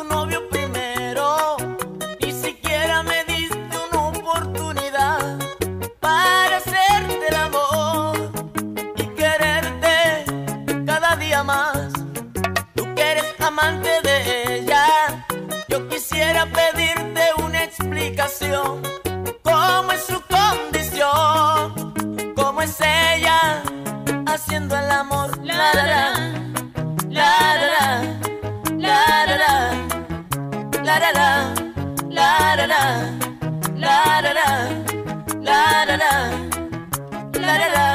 novio primero, ni siquiera me diste una oportunidad para hacerte el amor y quererte cada día más. Tú que eres amante de ella, yo quisiera pedirte una explicación. ¿Cómo es su condición? ¿Cómo es ella haciendo el amor? La la la, la la la, la la la, la la la, la la la, la la la, la la la, la.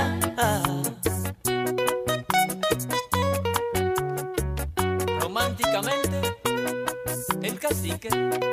Románticamente, el cacique.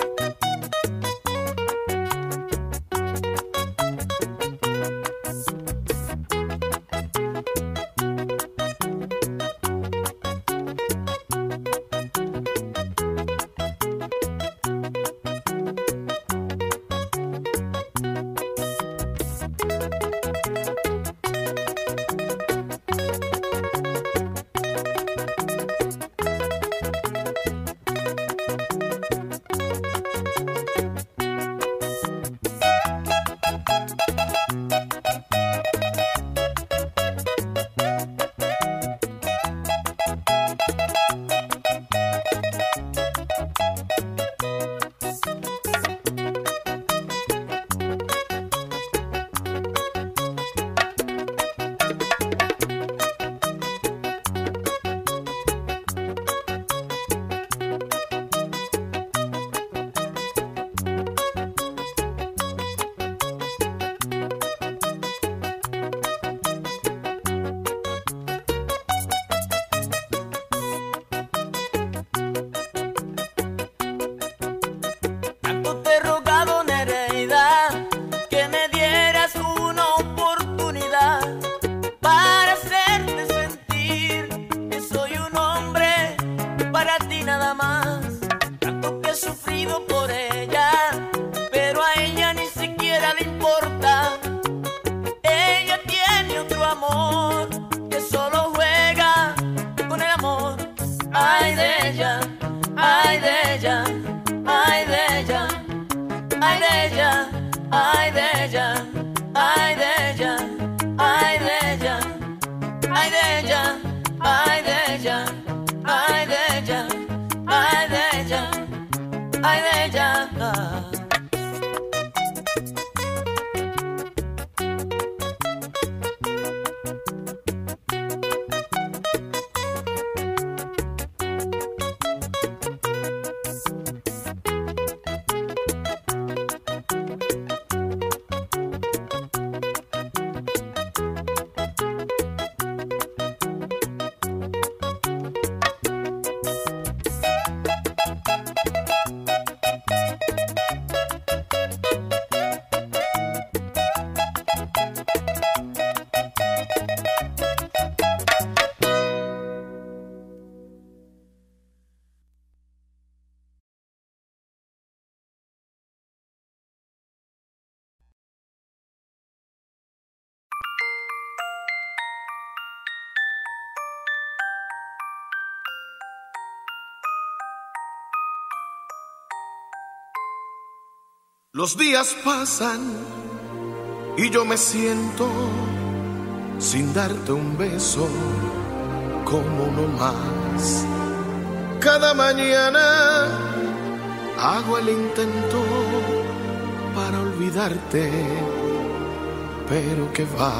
Los días pasan y yo me siento sin darte un beso como uno más. Cada mañana hago el intento para olvidarte, pero que va.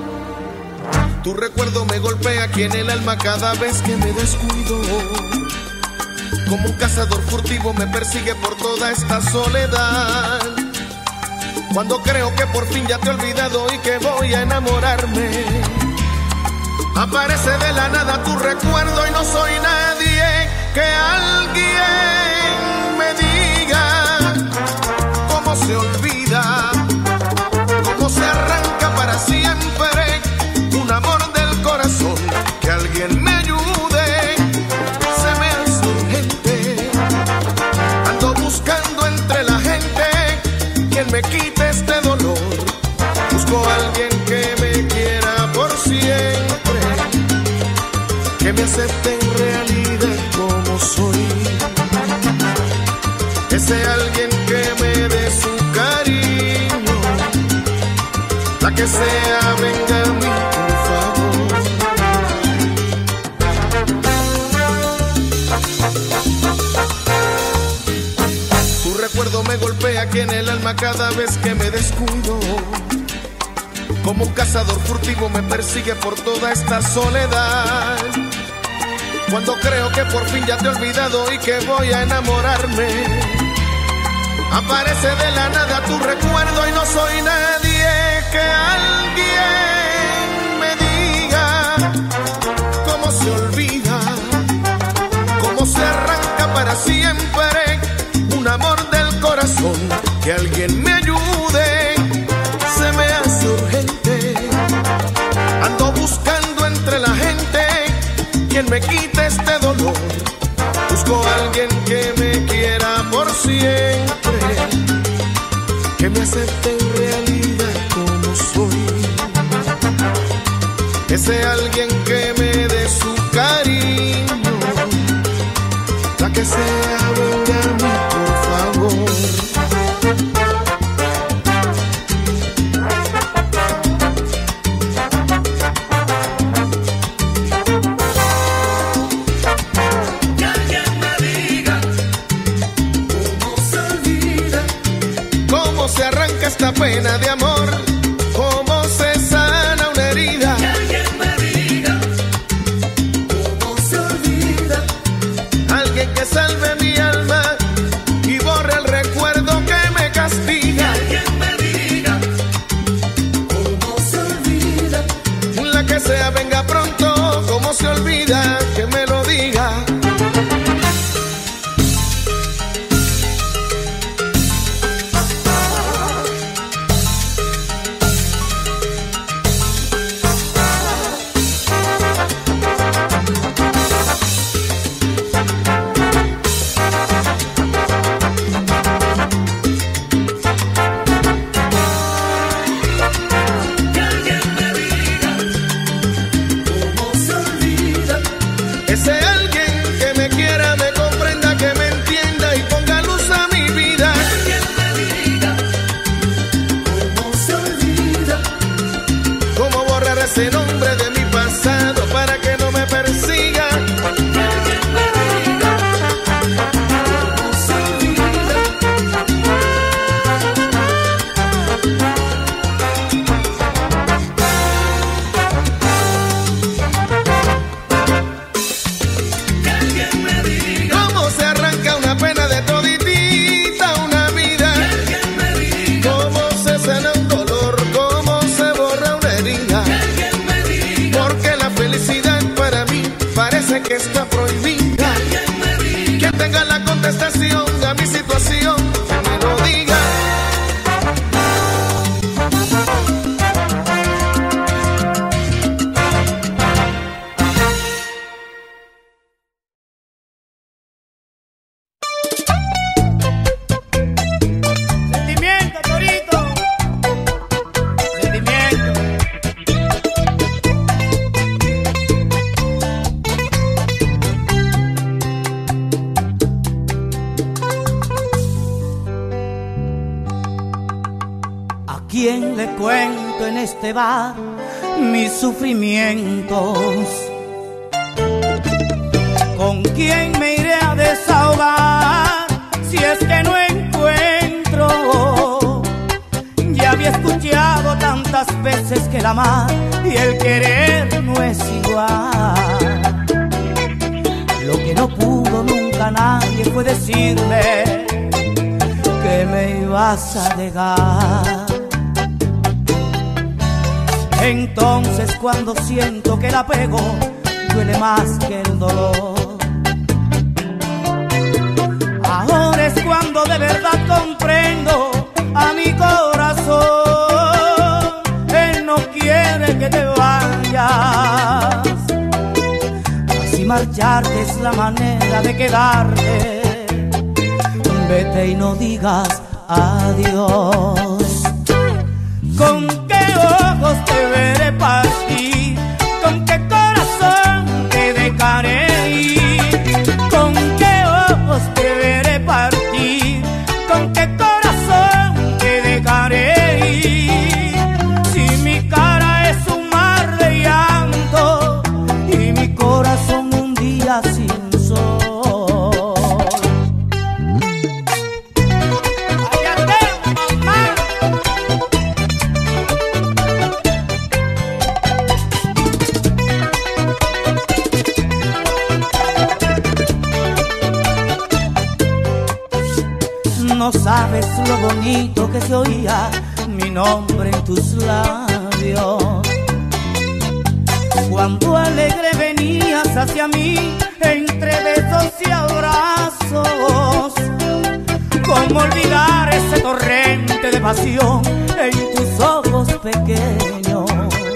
Tu recuerdo me golpea aquí en el alma cada vez que me descuido. Como un cazador furtivo me persigue por toda esta soledad. Cuando creo que por fin ya te he olvidado y que voy a enamorarme, aparece de la nada tu recuerdo y no soy nadie. Que alguien me diga cómo se olvida, cómo se arranca para siempre un amor del corazón. Que alguien me ayude, se me hace urgente. Ando buscando entre la gente quien me quite este dolor. Busco a alguien que me quiera por siempre, que me acepte en realidad como soy. ese alguien que me dé su cariño, la que sea venga a mí, por favor. Tu recuerdo me golpea aquí en el alma cada vez que me descuido. Como un cazador furtivo me persigue por toda esta soledad. Cuando creo que por fin ya te he olvidado y que voy a enamorarme, aparece de la nada tu recuerdo y no soy nadie. Que alguien me diga cómo se olvida, cómo se arranca para siempre un amor del corazón. Que alguien me ayude, se me hace urgente. Ando buscando entre la gente quien me quite este dolor. Busco a alguien que me quiera por siempre, que me acepte en realidad como soy. Ese alguien que me dé su cariño, la que sea venga a mí, por favor. Esta pena de amor, cómo se sana una herida. Que alguien me diga cómo se olvida. Alguien que salve mi alma y borre el recuerdo que me castiga. Que alguien me diga cómo se olvida. La que sea venga pronto, cómo se olvida, que me lo diga. Ese nombre de mi pasado para que no me persiga. Que alguien me diga cómo se olvida. Que alguien me diga cómo se arranca una pena de toditita una vida. Que alguien me diga cómo se sana un dolor, cómo se borra una herida. Porque la felicidad para mí parece que está prohibida. Que tenga la contestación a mi situación, que me lo diga. Sentimiento, Torito. Sentimiento. ¿Quién le cuento en este bar mis sufrimientos? ¿Con quién me iré a desahogar si es que no encuentro? Ya había escuchado tantas veces que el amar y el querer no es igual. Lo que no pudo nunca nadie fue decirme que me ibas a dejar. Entonces cuando siento que el apego duele más que el dolor, ahora es cuando de verdad comprendo a mi corazón. Él no quiere que te vayas, así marcharte es la manera de quedarte. Vete y no digas adiós. ¿Con qué ojos te veré partir? ¿Con qué corazón te dejaré ir? ¿Con qué ojos te veré partir? no sabes lo bonito que se oía mi nombre en tus labios. Cuando alegre venías hacia mí entre besos y abrazos, ¿cómo olvidar ese torrente de pasión en tus ojos pequeños?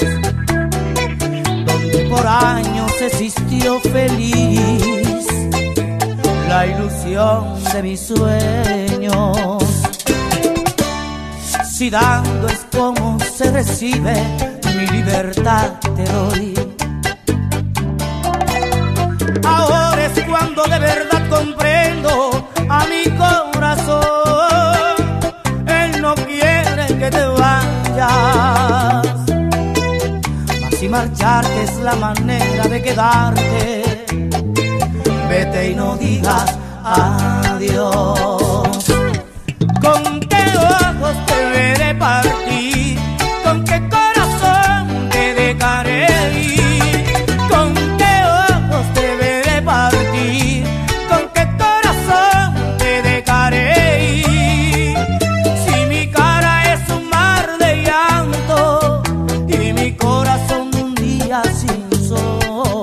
Donde por años existió feliz la ilusión de mis sueños. Si dando es como se recibe, mi libertad te doy. Ahora es cuando de verdad comprendo a mi corazón. Él no quiere que te vayas, mas si marcharte es la manera de quedarte, vete y no digas adiós. ¿Con qué ojos te veré partir? ¿Con qué corazón te dejaré ir? ¿Con qué ojos te veré partir? ¿Con qué corazón te dejaré ir? Si mi cara es un mar de llanto y mi corazón un día sin sol.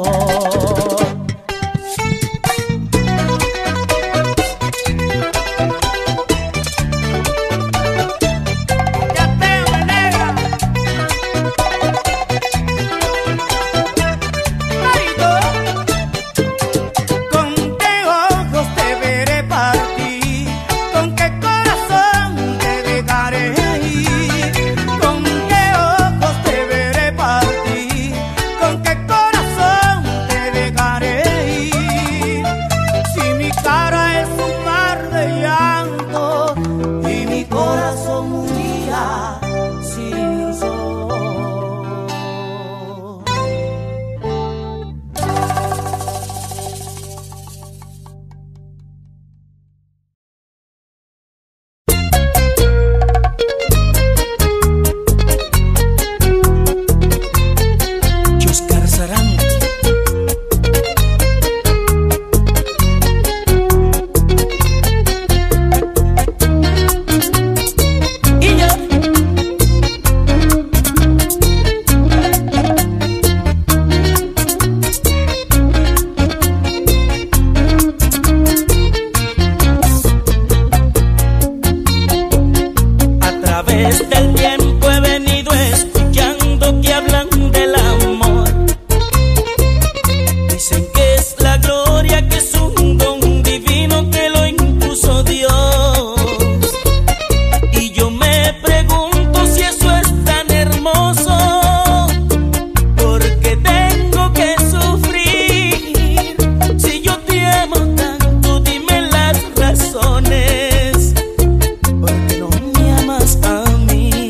Porque no me amas a mí.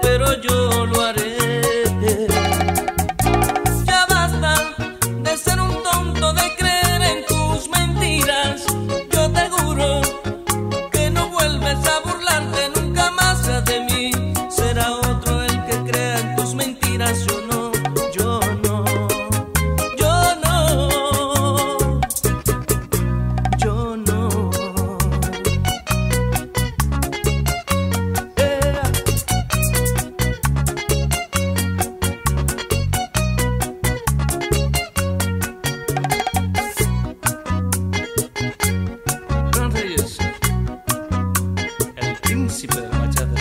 pero yo lo haré. Ya basta de ser un tonto, de creer en tus mentiras. Yo te juro que no vuelves a burlarte nunca más de mí. Será otro el que crea en tus mentiras, yo no, yo no, yo no, yo no. Fran Reyes, el príncipe de la bachata.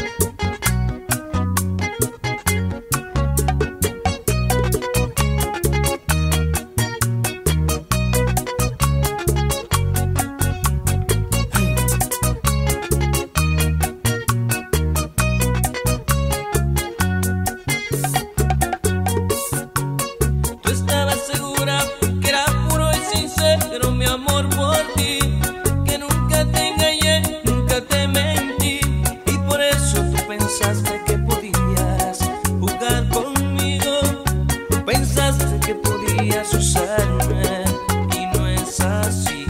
Tú estabas segura que era puro y sincero mi amor por ti, que nunca te engañé, nunca te mentí, y por eso tú pensaste que podías jugar conmigo, pensaste que podías usarme, y no es así.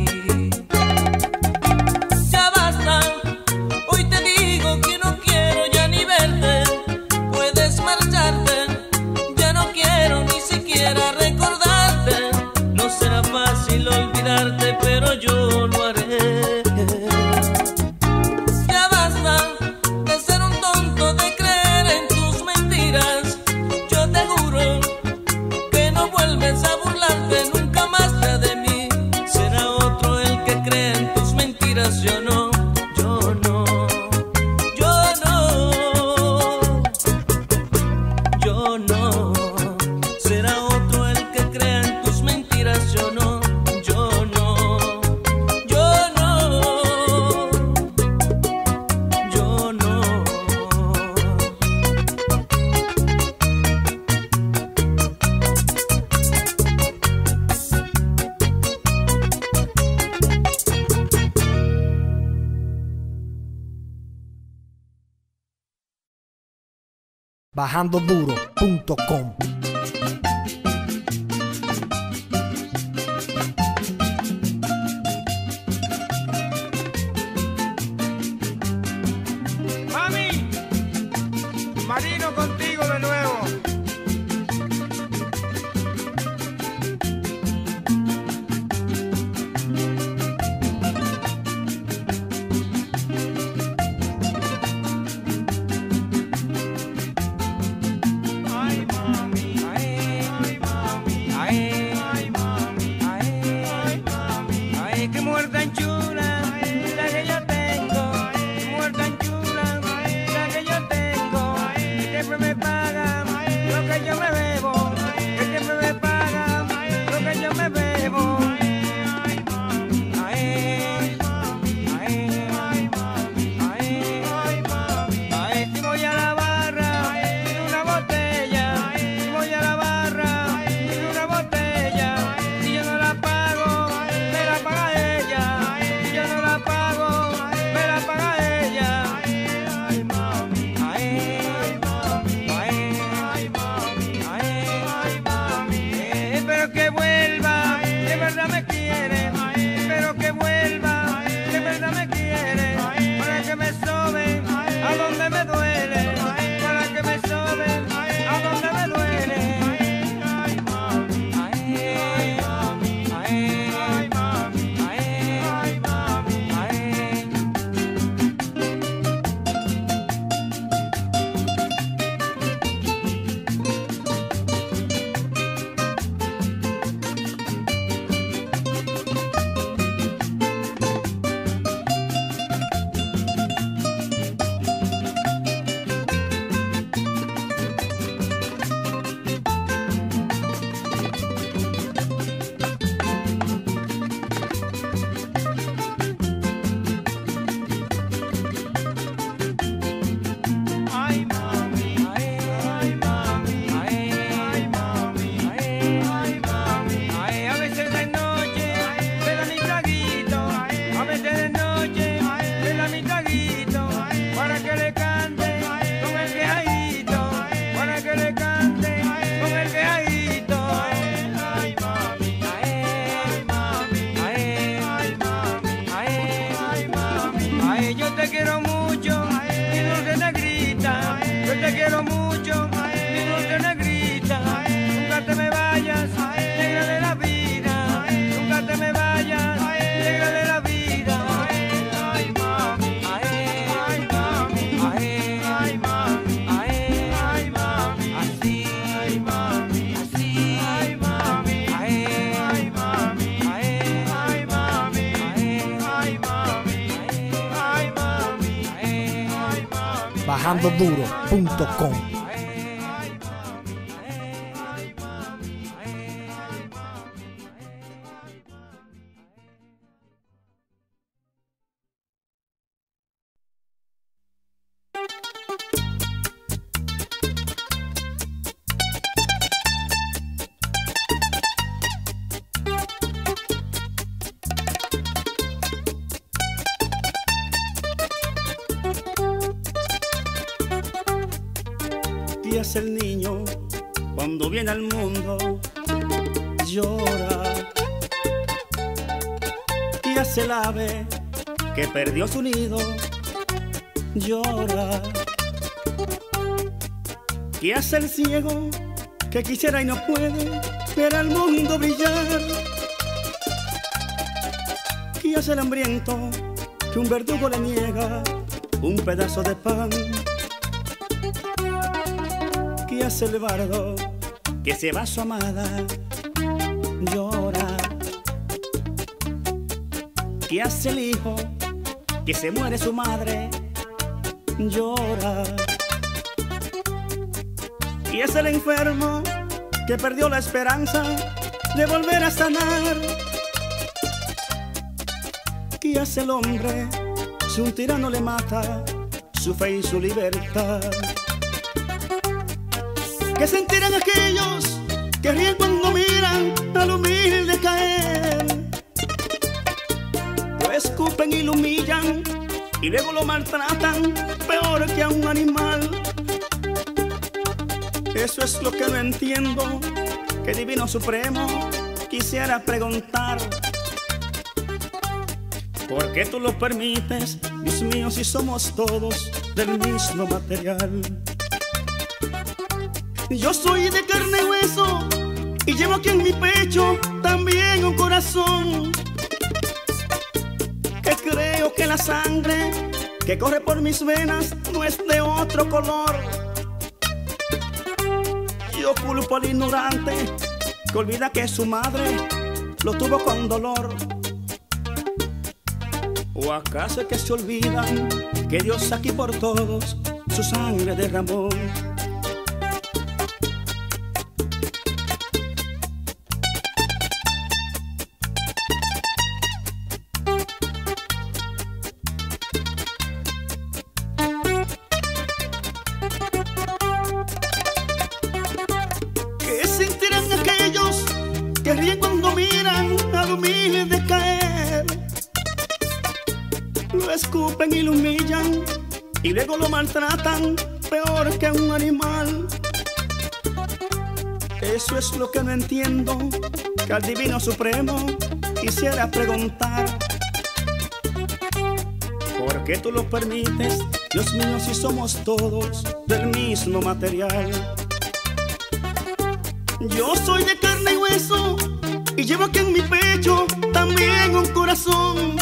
Ya basta, hoy te digo que no quiero ya ni verte, puedes marcharte. Ya no quiero ni siquiera recordarte. No será fácil olvidarte, pero yo lo haré. Ya basta de ser un tonto, de creer en tus mentiras. Yo te juro que no vuelves a burlarte nunca más ya de mí. Será otro el que cree en tus mentiras, yo no, yo no, yo no, yo no. Será otro el que crea en tus mentiras, yo no, yo no, yo no, yo no. bajandoduro.com. Mami, Marino contigo de nuevo. Ay, mami, ay, mami, ay, mami, ay, mami, ay, qué mujer tan chula, la que yo tengo, qué mujer tan chula, la que yo tengo, que siempre me trabajandoduro.com. ¿Qué hace el niño cuando viene al mundo? Llora. ¿Qué hace el ave que perdió su nido? Llora. ¿Qué hace el ciego que quisiera y no puede ver al mundo brillar? ¿Qué hace el hambriento que un verdugo le niega un pedazo de pan? ¿Qué hace el bardo que se va a su amada? Llora. ¿Qué hace el hijo que se muere su madre? Llora. ¿Qué hace el enfermo que perdió la esperanza de volver a sanar? ¿Qué hace el hombre si un tirano le mata su fe y su libertad? ¿Qué sentirán aquellos que ríen cuando miran al humilde caer? Lo escupen y lo humillan y luego lo maltratan peor que a un animal. Eso es lo que no entiendo, que Divino Supremo quisiera preguntar. ¿Por qué tú lo permites, Dios mío, si somos todos del mismo material? Yo soy de carne y hueso y llevo aquí en mi pecho también un corazón, que creo que la sangre que corre por mis venas no es de otro color. Yo culpo al ignorante que olvida que su madre lo tuvo con dolor. ¿O acaso es que se olvidan que Dios aquí por todos su sangre derramó? ¿Qué sentirán aquellos que ríen cuando miran al humilde caer? Lo escupen y lo humillan y luego lo maltratan peor que a un animal. Eso es lo que no entiendo, que al Divino Supremo quisiera preguntar. ¿Por qué tú lo permites, Dios mío, si somos todos del mismo material? Yo soy de carne y hueso y llevo aquí en mi pecho también un corazón,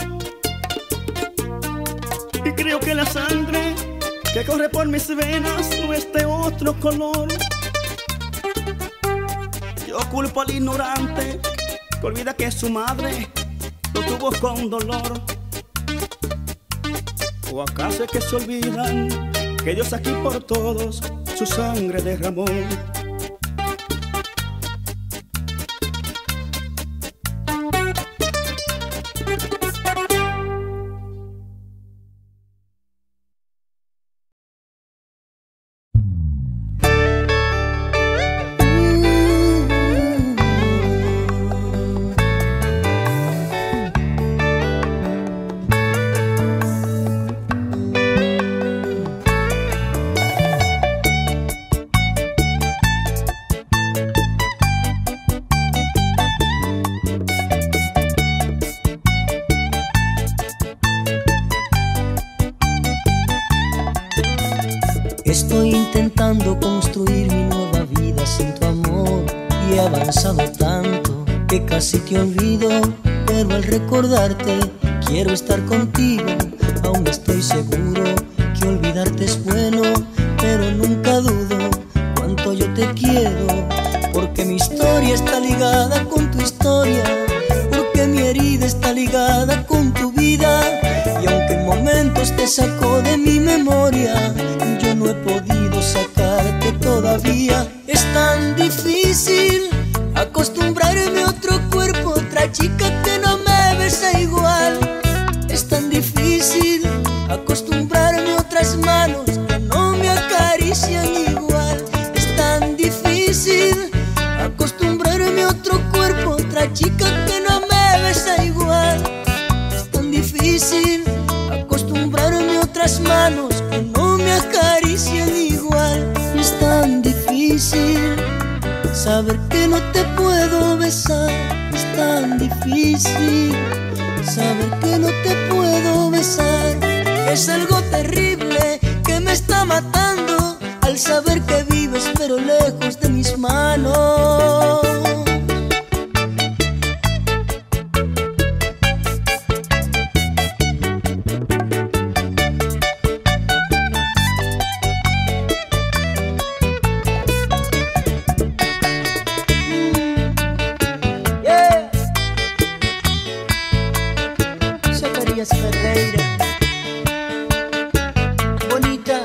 y creo que la sangre que corre por mis venas no es de otro color. Yo culpo al ignorante que olvida que su madre lo tuvo con dolor. ¿O acaso es que se olvidan que Dios aquí por todos su sangre derramó? Estoy intentando construir mi nueva vida sin tu amor y he avanzado tanto que casi te olvido, pero al recordarte quiero estar contigo. Aún estoy seguro que olvidarte es bueno, pero nunca dudo cuánto yo te quiero, porque mi historia está ligada con tu historia, porque mi herida está ligada con tu vida, y aunque en momentos te saco de mi memoria, yo no todavía. Es tan difícil acostumbrarme a otro cuerpo, otra chica que no me besa igual. Es tan difícil acostumbrarme a otras manos que no me acarician igual. Es tan difícil acostumbrarme a otro cuerpo, otra chica que no me besa igual. Es tan difícil acostumbrarme a otras manos que no me acarician igual. Es tan difícil saber que no te puedo besar. Es tan difícil saber que no te puedo besar. Es algo terrible que me está matando al saber que vives pero lejos de mis manos. Ferreira, bonita.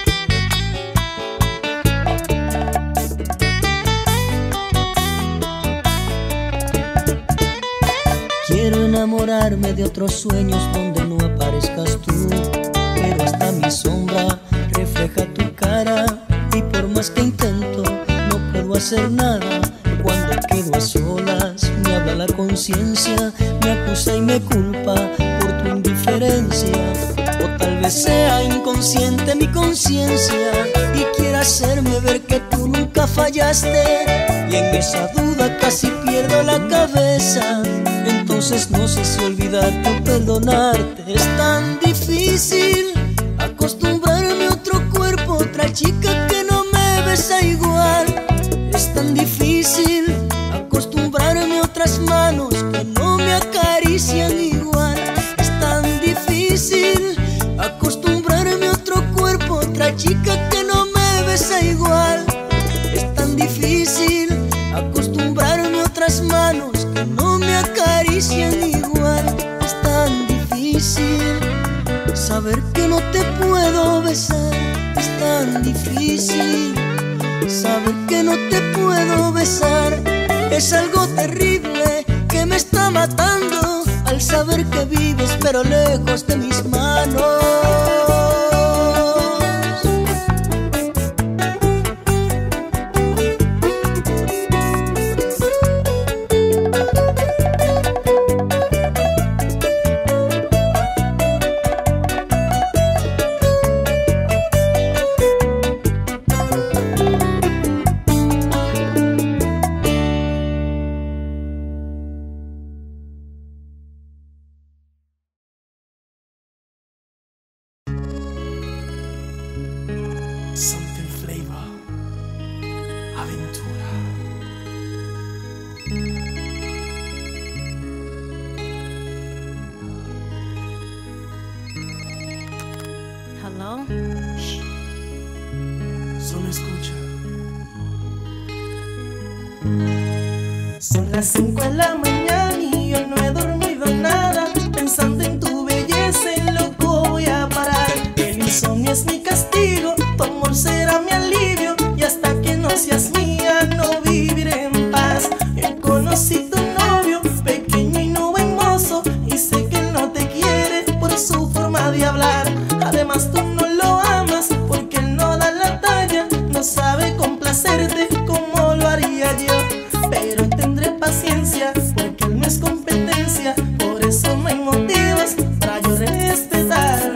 Quiero enamorarme de otros sueños donde no aparezcas tú, pero hasta mi sombra refleja tu cara y por más que intento no puedo hacer nada. Cuando quedo a solas me habla la conciencia, me acusa y me culpa por tu indiferencia. O tal vez sea inconsciente mi conciencia y quiera hacerme ver que tú nunca fallaste, y en esa duda casi pierdo la cabeza. Entonces no sé si olvidarte o perdonarte. Es tan difícil acostumbrarme a otro cuerpo, otra chica que no me besa igual. Es tan difícil acostumbrarme a otras manos que no me acarician igual. Es tan difícil acostumbrarme a otro cuerpo, otra chica que no me besa igual. Es tan difícil acostumbrarme a otras manos que no me acarician igual. Es tan difícil saber que no te puedo besar. Es tan difícil saber que no te puedo besar. Es algo terrible que me está matando al saber que vives pero lejos de mis manos. Something flavor, aventura. Hello? Solo escucha. Son las 5 de la mañana y yo no he dormido nada, pensando en tu belleza y loco voy a parar. El insomnio es mi castigo, tu amor será mi alivio, y hasta que no seas mía no viviré en paz. Yo conocí tu novio, pequeño y no buen mozo, y sé que él no te quiere por su forma de hablar. Además tú no lo amas porque él no da la talla, no sabe complacerte como lo haría yo. Pero tendré paciencia porque él no es competencia, por eso no hay motivos para yo respetar.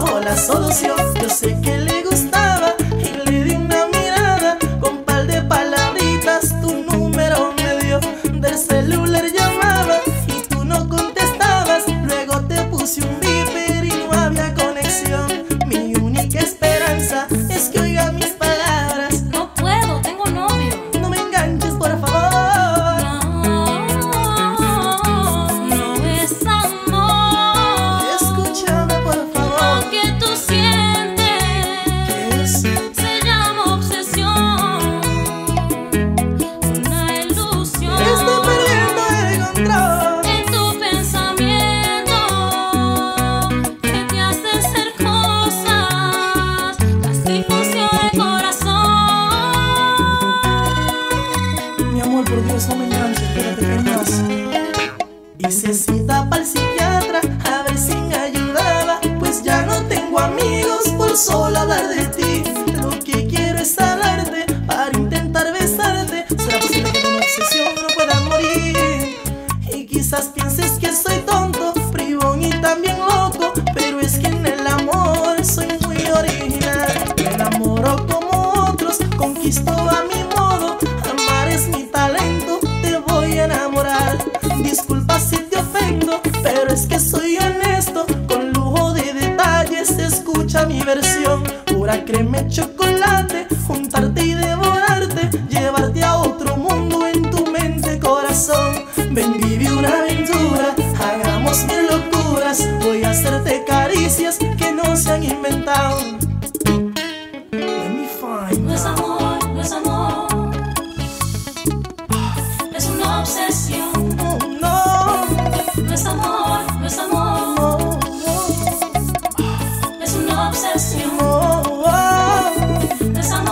bajo la solución. Yo sé que le gustaba y le di una mirada. Con par de palabritas tu número me dio. Del celular llamaba y tú no contestabas. Luego te puse un beeper y no había conexión. Mi única esperanza es que oiga mis palabras. No puedo, tengo novio. No me enganches, por favor. No es amor. Escúchame, por favor. Lo que tú sientes ¿Qué es? se llama obsesión. Una ilusión. Estoy perdiendo el control. En tu pensamiento que te hace ser cosas, casi funciona el corazón. Mi amor, por Dios, no me enganches, espérate, que hay más. Hice cita para el psiquiatra a ver si me ayudaba, pues ya no tengo amigos por solo hablar de ti. Lo que quiero es hablarte para intentar besarte. ¿Será posible que de una obsesión no pueda morir? Y quizás pienses que soy tonto, bribón y también loco, pero es que en el amor soy muy original. Me enamoro como otros, conquisto a mi modo. Amar es mi talento, te voy a enamorar. Disculpa si te ofendo, pero es que soy honesto. Con lujo de detalles, escucha mi versión. Pura crema y chocolate, juntarte y devorarte, llevarte a otro mundo en tu mente, corazón. Ven, vive una aventura, hagamos mil locuras. Voy a hacerte caricias que no se han inventado. Let me find No es out. amor, no es amor. Es una obsesión. Oh, no, No es amor, no es amor. no, Es una obsesión. no, no, No es amor.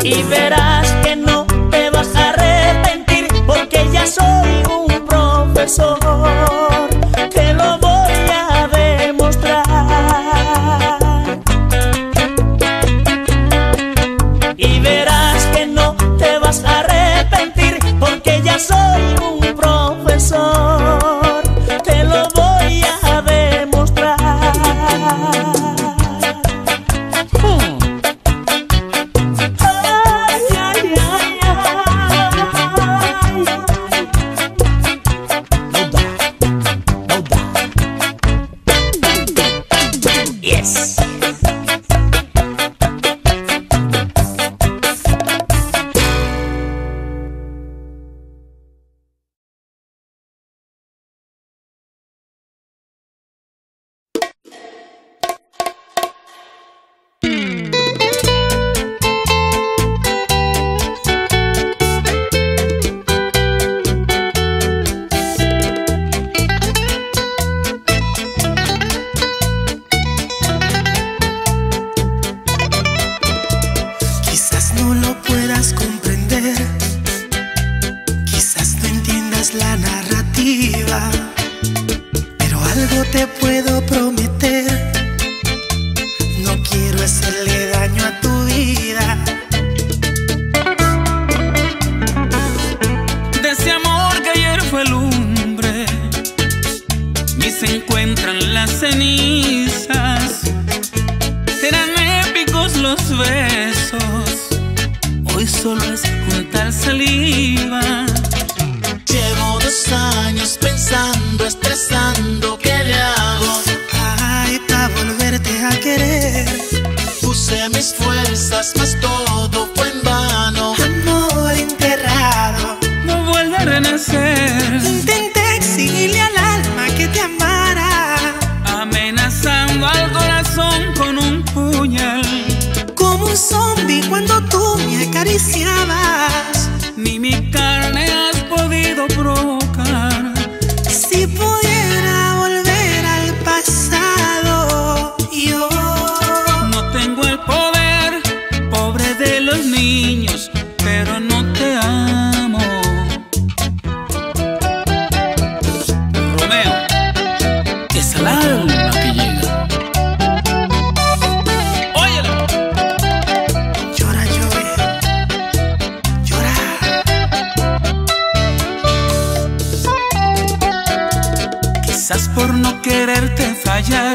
y verás que no te vas a arrepentir, porque ya soy un profesor, te lo voy a demostrar. Y verás que no te vas a arrepentir, porque ya soy un profesor, te lo voy a demostrar. Ay, ay, ay, ay. No da. Yes. Quizás no lo puedas comprender, quizás no entiendas la narrativa, pero algo te puedo prometer: no quiero hacerle daño a tu vida. De ese amor que ayer fue lumbre, ni se encuentran las cenizas. Eran épicos los besos, hoy solo es juntar saliva. Llevo 2 años pensando, estresando, ¿qué le hago? Ay, pa' volverte a querer, Puse mis fuerzas, mas todo fue en vano. amor enterrado. No vuelve a renacer, Intenté exigirle al alma que te amara, amenazando al corazón con un puñal. como un zombie cuando tú me acariciabas. Ni mi carne has podido provocar. Si pudiera volver al pasado, yo No tengo el poder, pobre de los niños, pero no te amo. Romeo, es el alma que llega. Óyelo. llora, llora, llora. Quizás por no quererte fallar,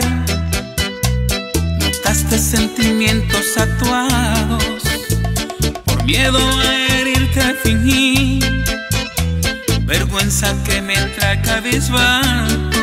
notaste sentimientos actuados. Por miedo a herirte fingí, vergüenza que me trae cabizbajo.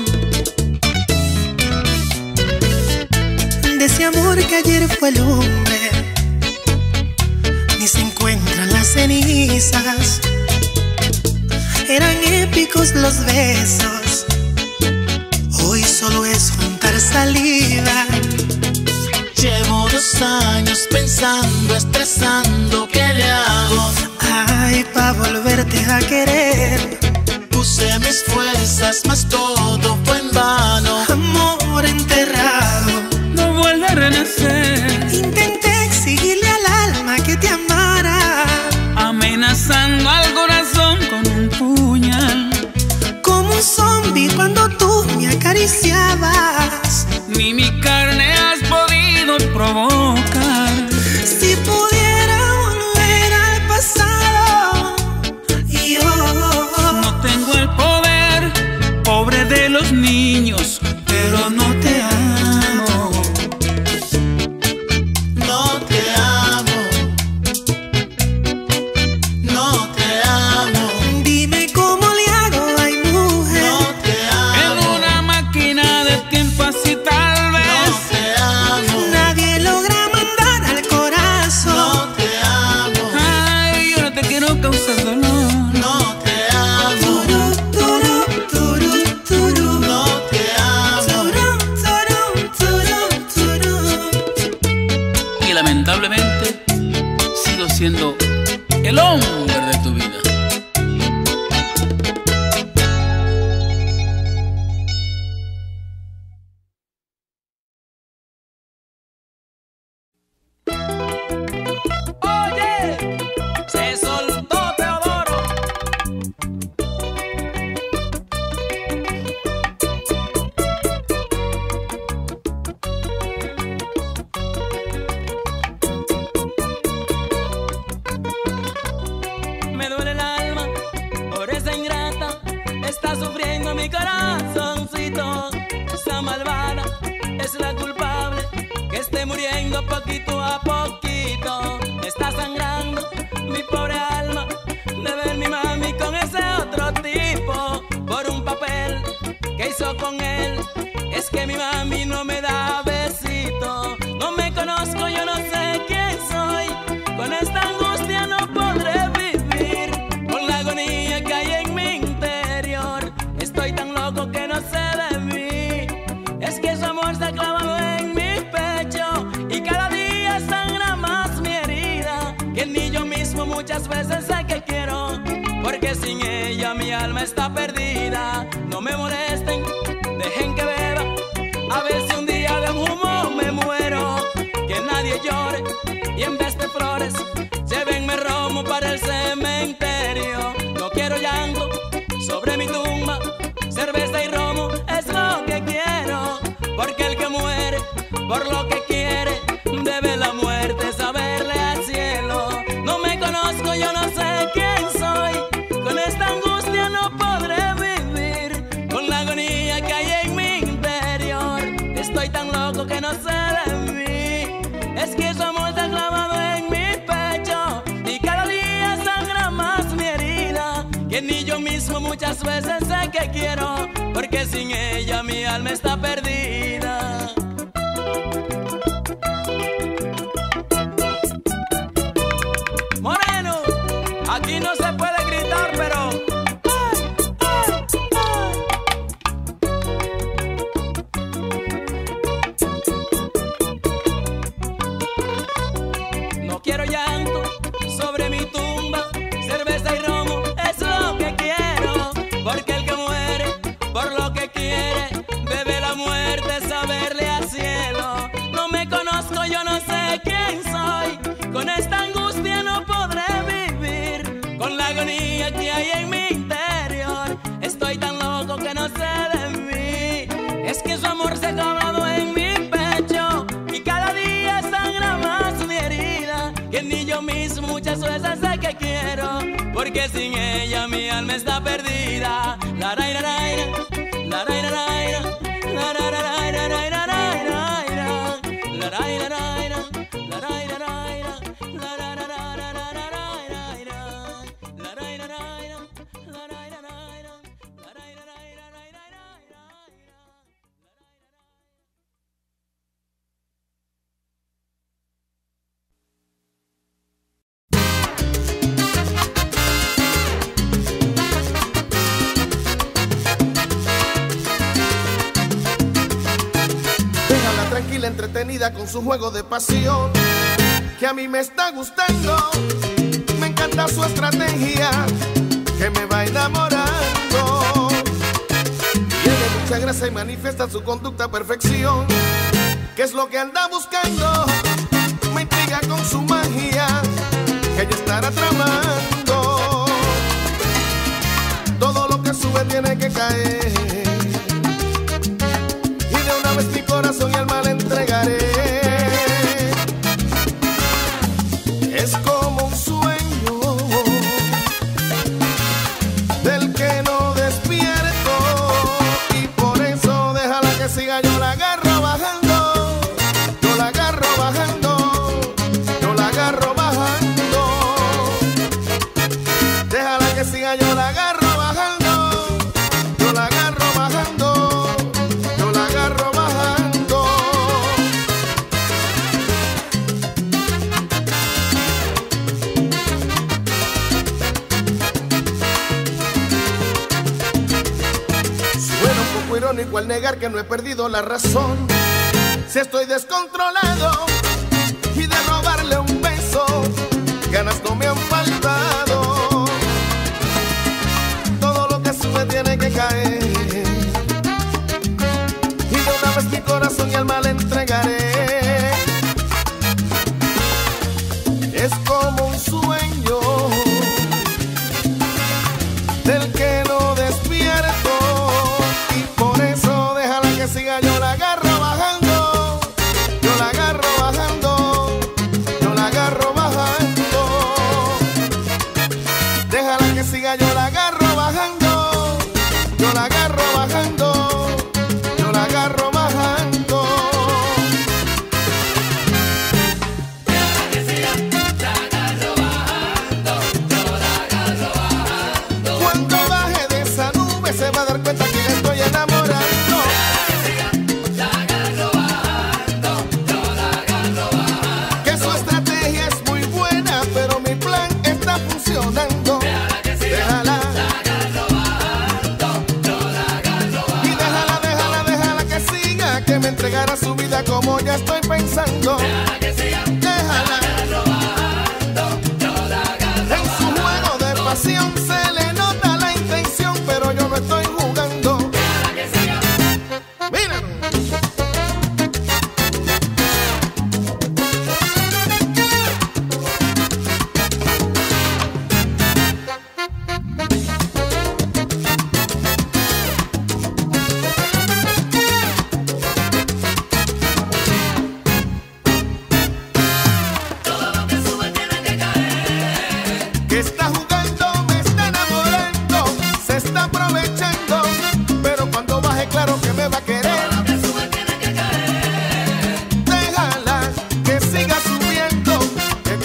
De ese amor que ayer fue lumbre, ni se encuentran las cenizas. Eran épicos los besos, hoy solo es juntar saliva. Llevo 2 años pensando, estresando, ¿qué le hago? Ay, pa' volverte a querer, Puse mis fuerzas, mas todo fue en vano. amor enterrado. No vuelve a renacer, Intenté exigirle al alma que te amara, amenazando al corazón con un puñal. como un zombie cuando tú me acariciabas. Ni mi carne has podido provocar. Si pudiera volver al pasado, yo No tengo el poder, pobre de los niños, pero no te amo. No te amo, no te amo, dime cómo le hago, ay mujer. no te En amo, una máquina de tiempo así tal no vez te amo, Nadie logra mandar al corazón. no te amo, ay, yo no te quiero causar dolor. no te amo, Turu, turu, turu, turu. no te amo. Turu, turu, turu, turu. Y lamentablemente sigo siendo el hombre de tu vida. Oye, poquito a poquito está sangrando mi pobre alma de ver mi mami con ese otro tipo por un papel que hizo con él. Es que mi mami no me da besito, no me conozco, yo no sé quién soy. Con esta angustia no podré vivir, con la agonía que hay en mi interior. Estoy tan loco que no sé de mí. Es que su amor se ha clavado en mi pecho y cada día sangra más mi herida, que ni yo mismo muchas veces sé que quiero, porque sin ella mi alma está perdida. No me molesten, dejen que beba, a ver si un día de un humo me muero. Que nadie llore y en vez de flores llévenme romo para el cementerio. No quiero llanto sobre mi tumba, cerveza y romo es lo que quiero, porque el que muere por lo que quiere debe la muerte saberle al cielo. No me conozco, yo no sé quién soy, con esta angustia no podré vivir, con la agonía que hay en mi interior. Estoy tan loco que no sé de mí. Es que su amor está clavado en mi pecho y cada día sangra más mi herida, que ni yo mismo muchas veces sé que quiero, porque sin ella mi alma está perdida. Moreno, aquí no se puede gritar, pero no quiero llanto sobre mi tumba, cerveza y romo es lo que quiero, porque el que muere por lo que quiere debe la muerte saberle al cielo. No me conozco, yo no sé quién soy, con esta angustia no podré vivir, con la agonía que hay en mi interior. Estoy tan loco que no sé de mí. Es que su amor se ha clavado en mi pecho y cada día sangra más mi herida, que ni yo mismo muchas veces sé que quiero, porque sin ella mi alma está perdida. La ra ra ra, la ra ra ra, la ra ra ra, la ra ra ra, la ra ra ra, la ra ra ra, la ra ra ra, la ra ra ra, la ra ra Tranquila, entretenida con su juego de pasión, que a mí me está gustando. Me encanta su estrategia, que me va enamorando. Tiene mucha gracia y manifiesta su conducta a perfección. ¿Qué es lo que anda buscando? Me intriga con su magia, que ella estará tramando. Todo lo que sube tiene que caer, y de una vez mi corazón y alma le entregaré. Es como un sueño del que no despierto, y por eso déjala que siga, yo la agarro bajando, yo la agarro bajando, yo la agarro bajando. Déjala que siga, yo la agarro bajando, yo la agarro bajando, yo la agarro bajando. Suena un poco irónico al negar que no he perdido la razón. Si estoy descontrolado y de robarle un beso, ganas no me han faltado. Todo lo que sube tiene que caer, y de una vez mi corazón y alma le entregaré. Es como un sueño del que no despierto, y por eso déjala que siga, yo la agarro bajando, yo la agarro bajando.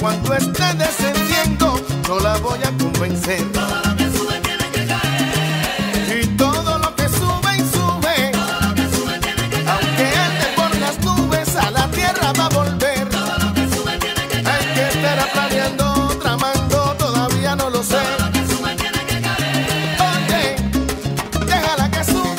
cuando esté descendiendo, no la voy a convencer. Todo lo que sube tiene que caer. Y todo lo que sube y sube, Todo lo que sube tiene que caer. aunque ande por las nubes, a la tierra va a volver. Todo lo que sube tiene que caer. Hay que estar planeando, tramando, todavía no lo sé. Todo lo que sube tiene que caer. Oye, déjala que suba.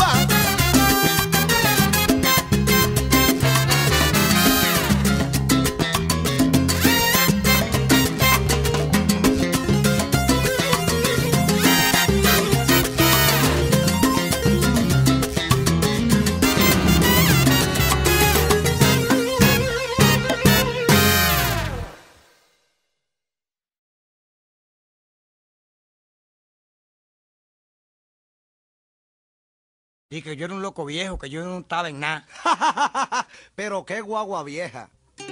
Y que yo era un loco viejo, que yo no estaba en nada. Pero qué guagua vieja.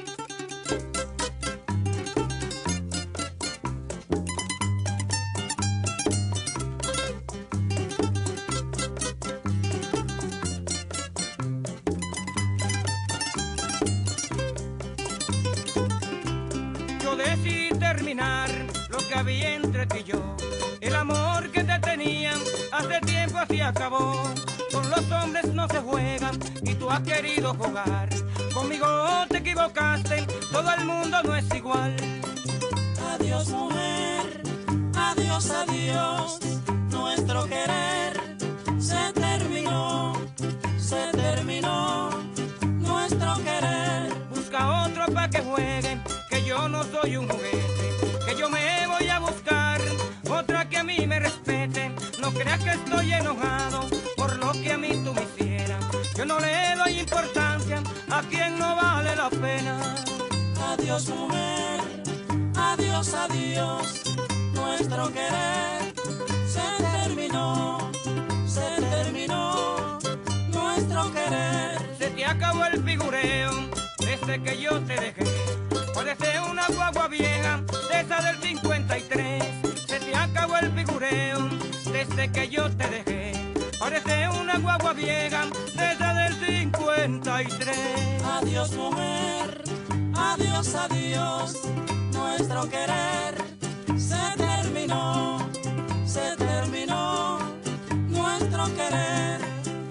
Yo decidí terminar lo que había entre ti y yo. El amor que te tenía hace tiempo así acabó. Con los hombres no se juegan y tú has querido jugar. Conmigo te equivocaste, todo el mundo no es igual. Adiós mujer, adiós, adiós, nuestro querer se terminó, nuestro querer. Busca otro pa' que juegue, que yo no soy un juguete, que yo me voy a buscar otra que a mí me respete. No creas que estoy enojado por lo que a mí tú me hicieras. Yo no le doy importancia a quien no vale la pena. Adiós mujer, adiós, adiós, nuestro querer se terminó, nuestro querer. Se te acabó el figureo desde que yo te dejé. Parece una guagua vieja de esa del 53. Se te acabó el figureo desde que yo te dejé. Parece una guagua vieja de esa del 53. Adiós mujer, adiós, adiós, nuestro querer se terminó, nuestro querer.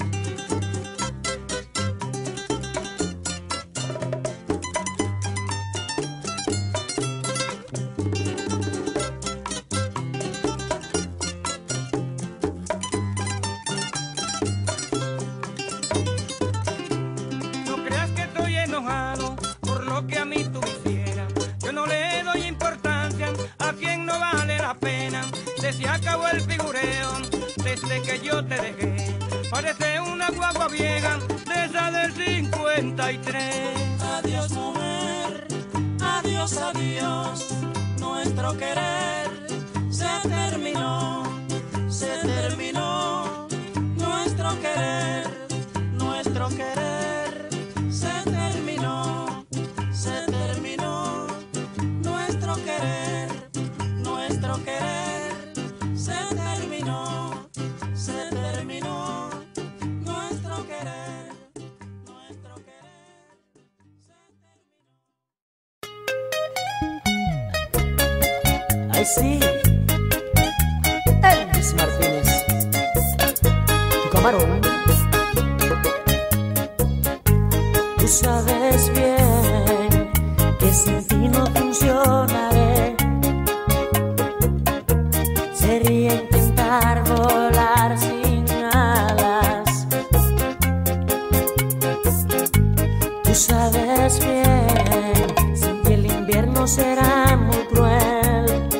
Por lo que a mí tú me hicieras. Yo no le doy importancia a quien no vale la pena. Se acabó el figureo desde que yo te dejé. Parece una guagua vieja de esa del 53. Adiós mujer, adiós, adiós, nuestro querer se terminó, nuestro querer, nuestro querer se terminó, nuestro querer, nuestro querer se terminó, nuestro querer, nuestro querer se terminó. Ay, sí, Elvis Martínez, tu camarón. Tú sabes bien que sin ti no funcionaré. Sería intentar volar sin alas. Tú sabes bien, sin ti el invierno será muy cruel.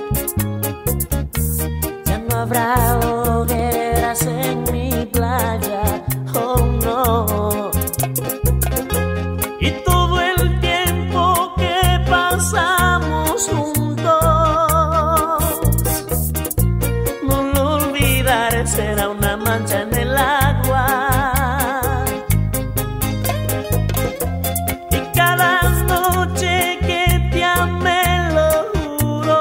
Ya no habrá hogueras en mi playa, oh no. Y todo el tiempo que pasamos juntos, no lo olvidaré, será una mancha en el agua. Y cada noche que te amé, lo juro,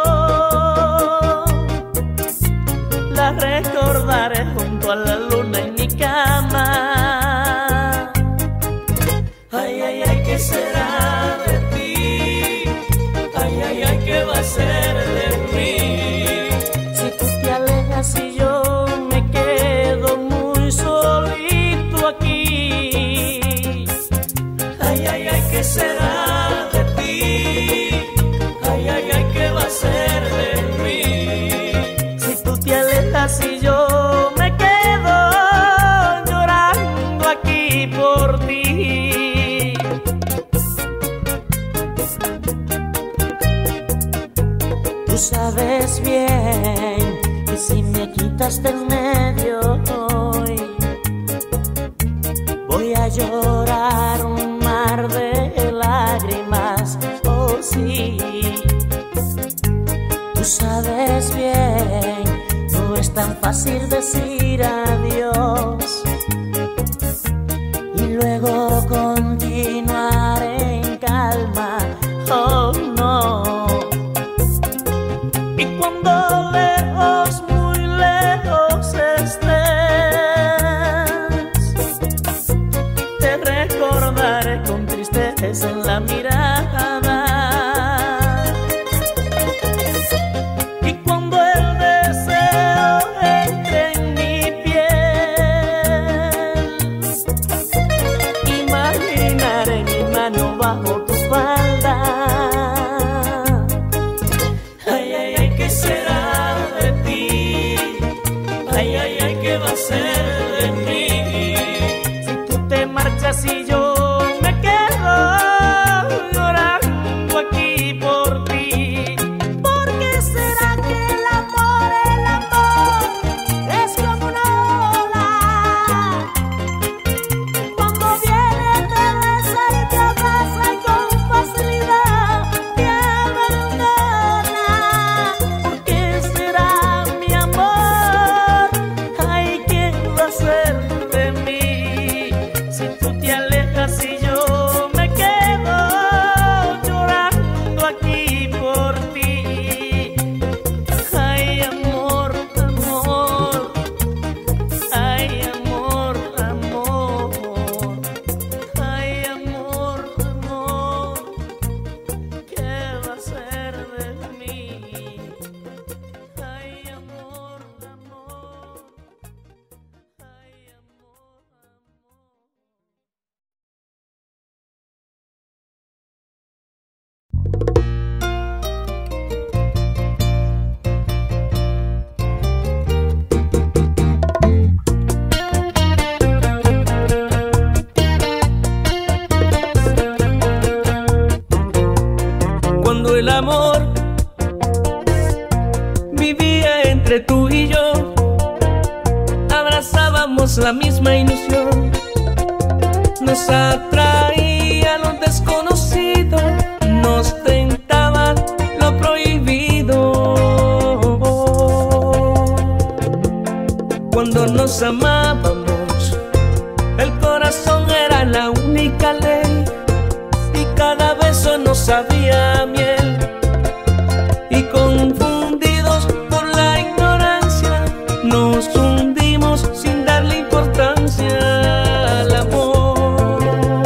Tú sabes bien que si me quitas del medio hoy, voy a llorar un mar de lágrimas, oh sí. Tú sabes bien, no es tan fácil decir adiós y luego continuar en calma, oh no. Y cuando lejos, muy lejos estés, te recordaré con tristeza en la mirada. Y cuando el deseo entre en mi piel, imaginaré mi mano bajo tu falda. Ay, ay, ay, ¿qué será de ti? Ay, ay, ay, ¿qué va a ser de mí? Si tú te marchas y yo me quedo llorando aquí por ti. ¿Por qué será que el amor es como una ola? Cuando viene te besa y te abraza y con facilidad te abandona. ¿Por qué será mi amor? Ay, ¿qué va a ser de mí? Si tú te alejas y yo me quedo llorando aquí por ti. Ay, amor, amor. Ay, amor, amor. Ay, amor, amor. ¿Qué va a ser de mí? Ay, amor, amor. Ay, amor, amor. Cuando el amor vivía entre tú y yo, abrazábamos la misma ilusión, nos atraía lo desconocido, nos tentaba lo prohibido. Cuando nos amábamos, el corazón era la única ley y cada beso nos sabía a miel. Y confundidos por la ignorancia, nos hundimos sin darle importancia al amor.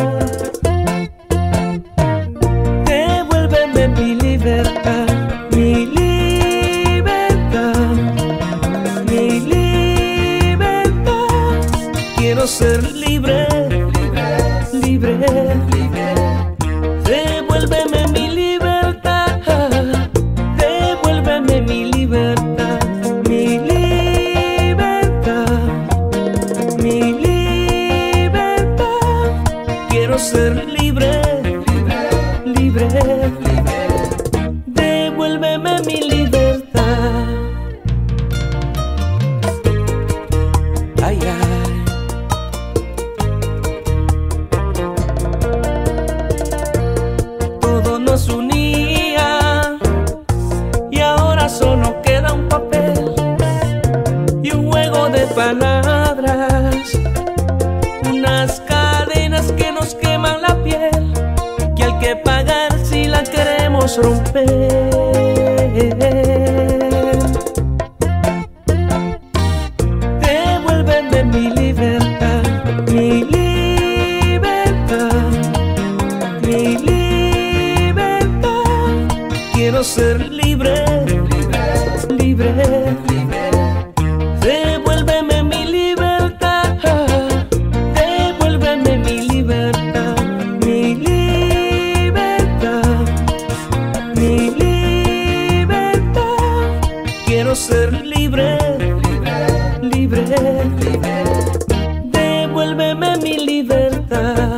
Devuélveme mi libertad, mi libertad, mi libertad. Quiero ser libre, libre, libre. Devuélveme mi libertad, devuélveme mi libertad, mi libertad, mi libertad. Quiero ser libre, libre, libre. Devuélveme mi libertad. Ay, ay. Nos unía y ahora solo queda un papel y un juego de palabras, unas cadenas que nos queman la piel, que hay que pagar si la queremos romper. Devuélveme mi libertad, mi libertad, mi libertad. Quiero ser libre, libre, libre. Devuélveme mi libertad, devuélveme mi libertad, mi libertad, mi libertad. Quiero ser libre, libre, libre. Devuélveme mi libertad.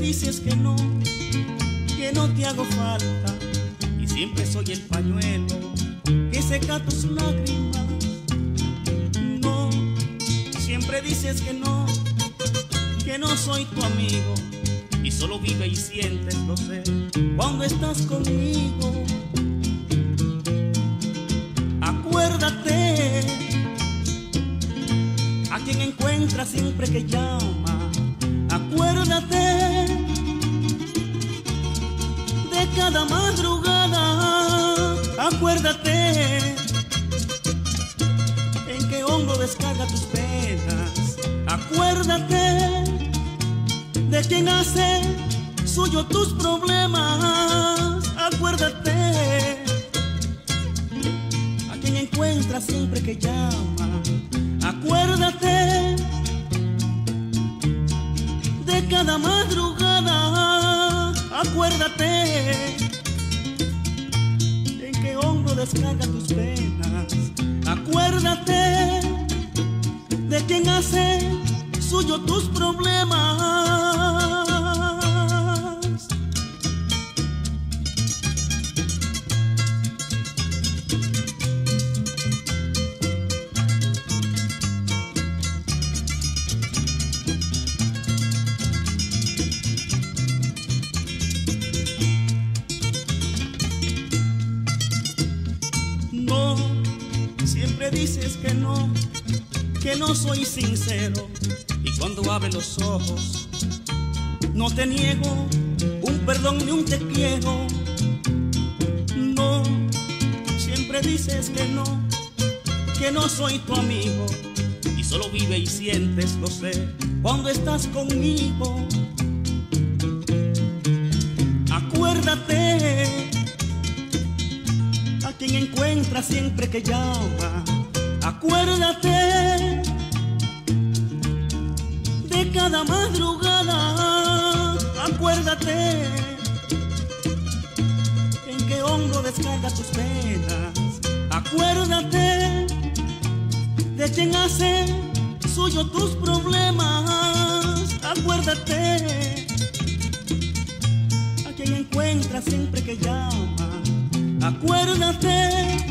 dices que no te hago falta, y siempre soy el pañuelo que seca tus lágrimas. No, siempre dices que no soy tu amigo, y solo vive y sientes, lo sé, cuando estás conmigo. Acuérdate a quien encuentras siempre que llama. Acuérdate de cada madrugada. Acuérdate en qué hombro descarga tus penas. Acuérdate de quien hace suyo tus problemas. Acuérdate a quien encuentras siempre que llama. Acuérdate de cada madrugada. Acuérdate en qué hombro descarga tus penas. Acuérdate de quien hace suyo tus problemas. No, siempre dices que no soy sincero, y cuando abre los ojos no te niego un perdón ni un te quiero. No, siempre dices que no soy tu amigo, y solo vive y sientes, lo sé, cuando estás conmigo. Acuérdate a quien encuentras siempre que llama. Acuérdate de cada madrugada. Acuérdate en qué hombro descarga tus penas. Acuérdate de quien hace suyo tus problemas. Acuérdate a quien encuentras siempre que llama. Acuérdate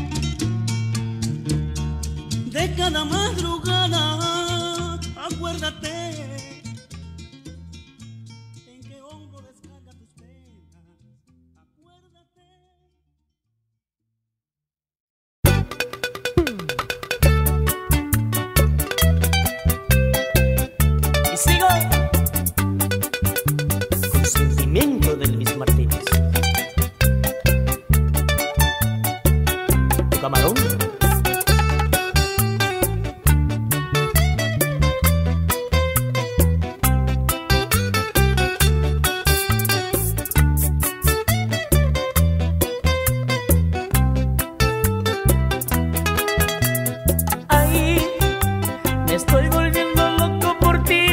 de cada madrugada. Acuérdate en qué hombro descarga tus penas. Acuérdate. Y sigo con Sentimiento de Luis Martínez. Tu camarón. Estoy volviendo loco por ti,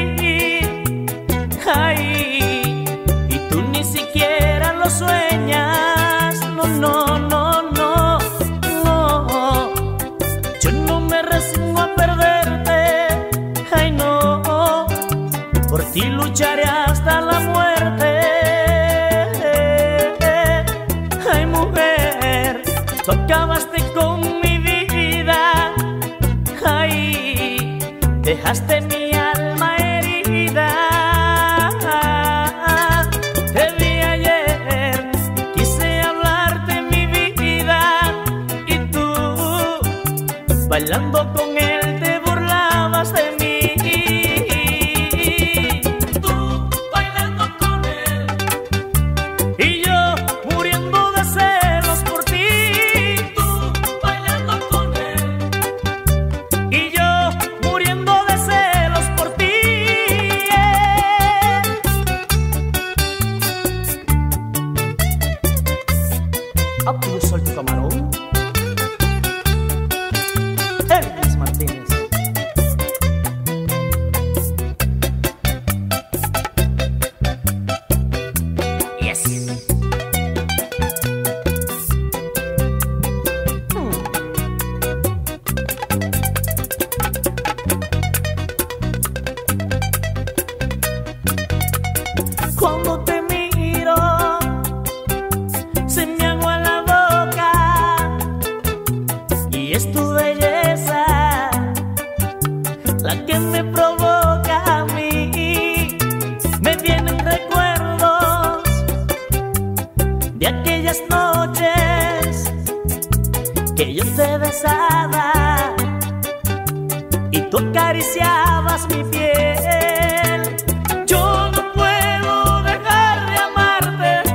ay, y tú ni siquiera lo sueñas. No, no, no, no, no. Yo no me resigno a perderte, ay, no. Por ti lucharé hasta la muerte. Ay, mujer, tú acabaste con mi vida, ay, dejaste mi alma herida. Te vi ayer, quise hablarte mi vida, y tú, bailando con él, te burlabas de mí. Tú, bailando con él, y yo, muriendo de celos por ti. Tú, bailando con él, y yo, muriendo de celos por ti. Ah, yo soy tu camarón. Luis Martínez. Yes. Cuando y tú acariciabas mi piel. Yo no puedo dejar de amarte,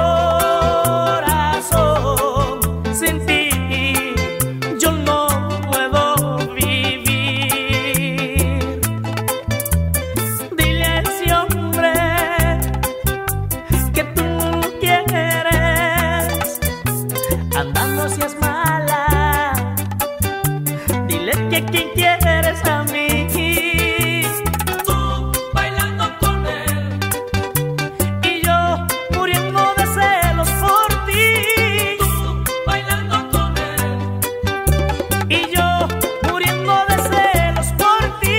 corazón. Sin ti yo no puedo vivir. Dile a ese hombre que tú no quieres, andando si es mala. Dile que quien quieres a mí. Tú bailando con él y yo muriendo de celos por ti. Tú bailando con él y yo muriendo de celos por ti.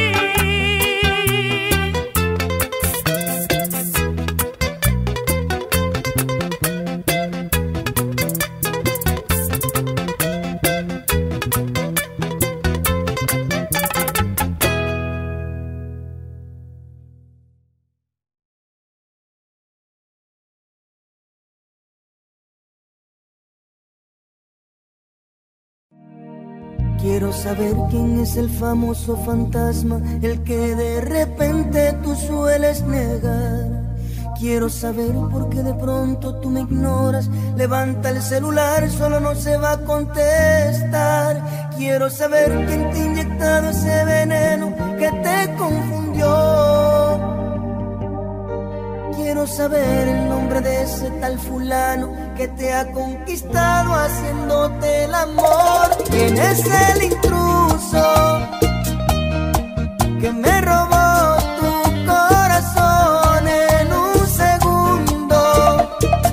Quiero saber quién es el famoso fantasma, el que de repente tú sueles negar. Quiero saber por qué de pronto tú me ignoras. Levanta el celular, solo no se va a contestar. Quiero saber quién te ha inyectado ese veneno que te confundió. Quiero saber el nombre de ese tal fulano que te ha conquistado haciéndote el amor. ¿Quién es el intruso que me robó tu corazón en un segundo?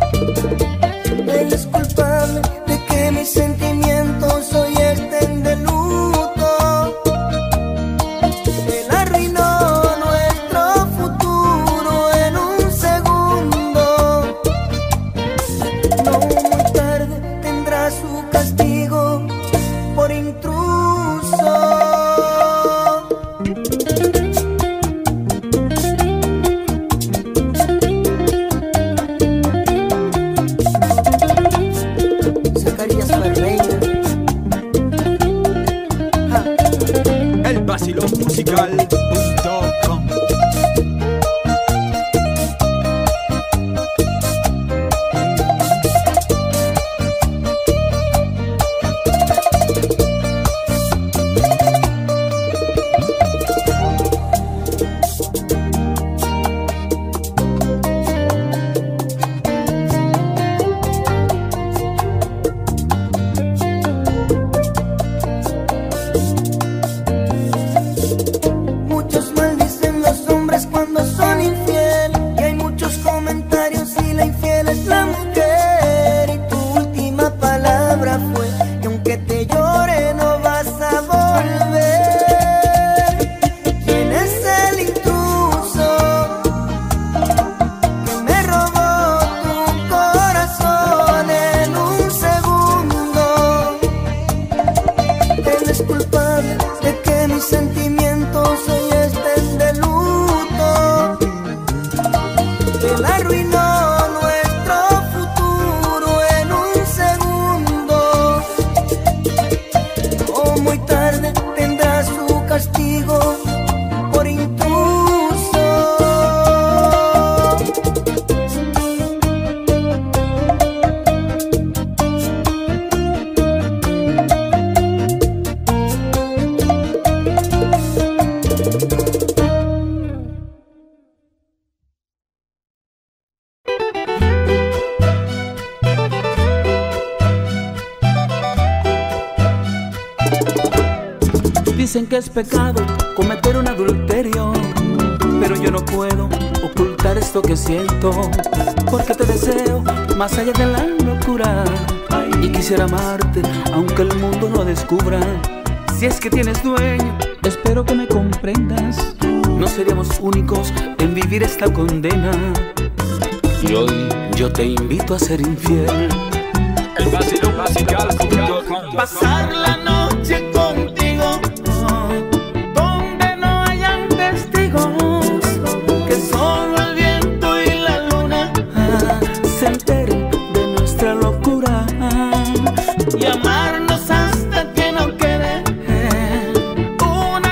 Él es culpable de que mis sentimientos hoy estén de luto. Él arruinó nuestro futuro en un segundo. No muy tarde tendrá su castigo por intruso. Zacarías Ferreira. El vacilón musical.com. Muchos maldicen los hombres cuando son infiel, y hay muchos comentarios y la infiel es la mujer. Y tu última palabra fue que aunque te llore no vas a volver. ¿Quién es el intruso que me robó tu corazón en un segundo? Él es culpable de que mis sentimientos hoy estén de luto. Él arruinó nuestro futuro en un segundo. Oh, muy tarde tendrá su castigo por intruso. Dicen que es pecado cometer un adulterio, pero yo no puedo ocultar esto que siento, porque te deseo más allá de la locura y quisiera amarte aunque el mundo lo descubra. Si es que tienes dueño, espero que me comprendas. No seríamos únicos en vivir esta condena, y hoy yo te invito a ser infiel. El vacilón musical.com. Pasar la noche contigo, donde no hayan testigos, que solo el viento y la luna se enteren de nuestra locura, y amarnos hasta que no quede una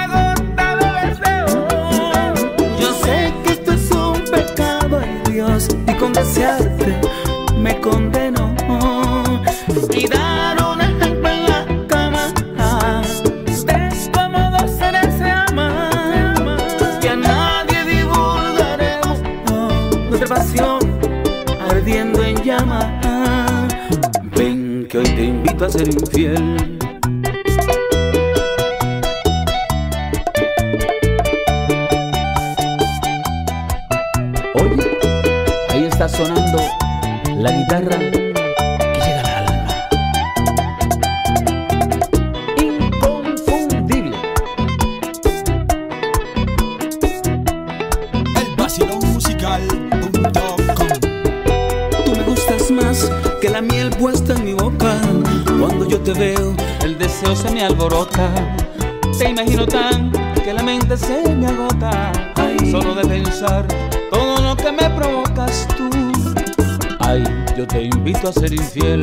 llama. Ven que hoy te invito a ser infiel. Oye, ahí está sonando la guitarra que llega al alma. Inconfundible. El vacilonmusical.com. Tú me gustas más que la miel puesta en mi boca. Cuando yo te veo, el deseo se me alborota. Te imagino tan que la mente se me agota. Ay, solo de pensar todo lo que me provocas tú. Ay, yo te invito a ser infiel.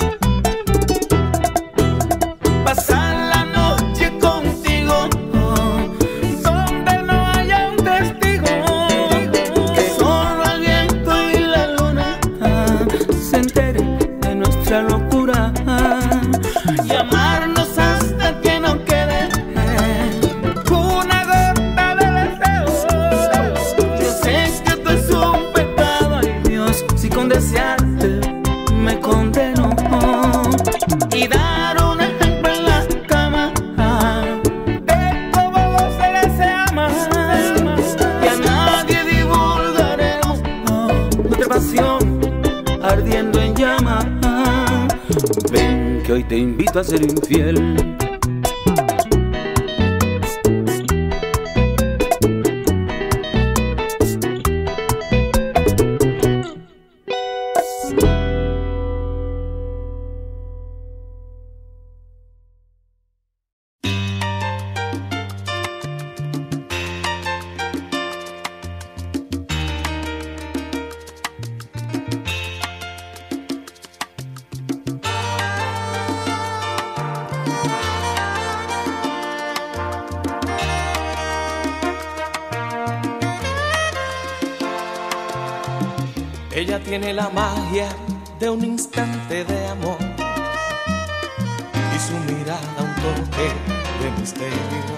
Pasar la noche contigo, donde no haya un testigo, que solo el viento y la luna se entere de nuestra locura y amarnos hasta que no quede una gota de deseo. Yo sé que esto es un pecado, ay Dios, si con desearte me condeno y dar un ejemplo en la cama de cómo se se ama, y a nadie divulgaremos nuestra pasión ardiendo en llama. Ven que hoy te invito a ser infiel. Ella tiene la magia de un instante de amor y su mirada un toque de misterio.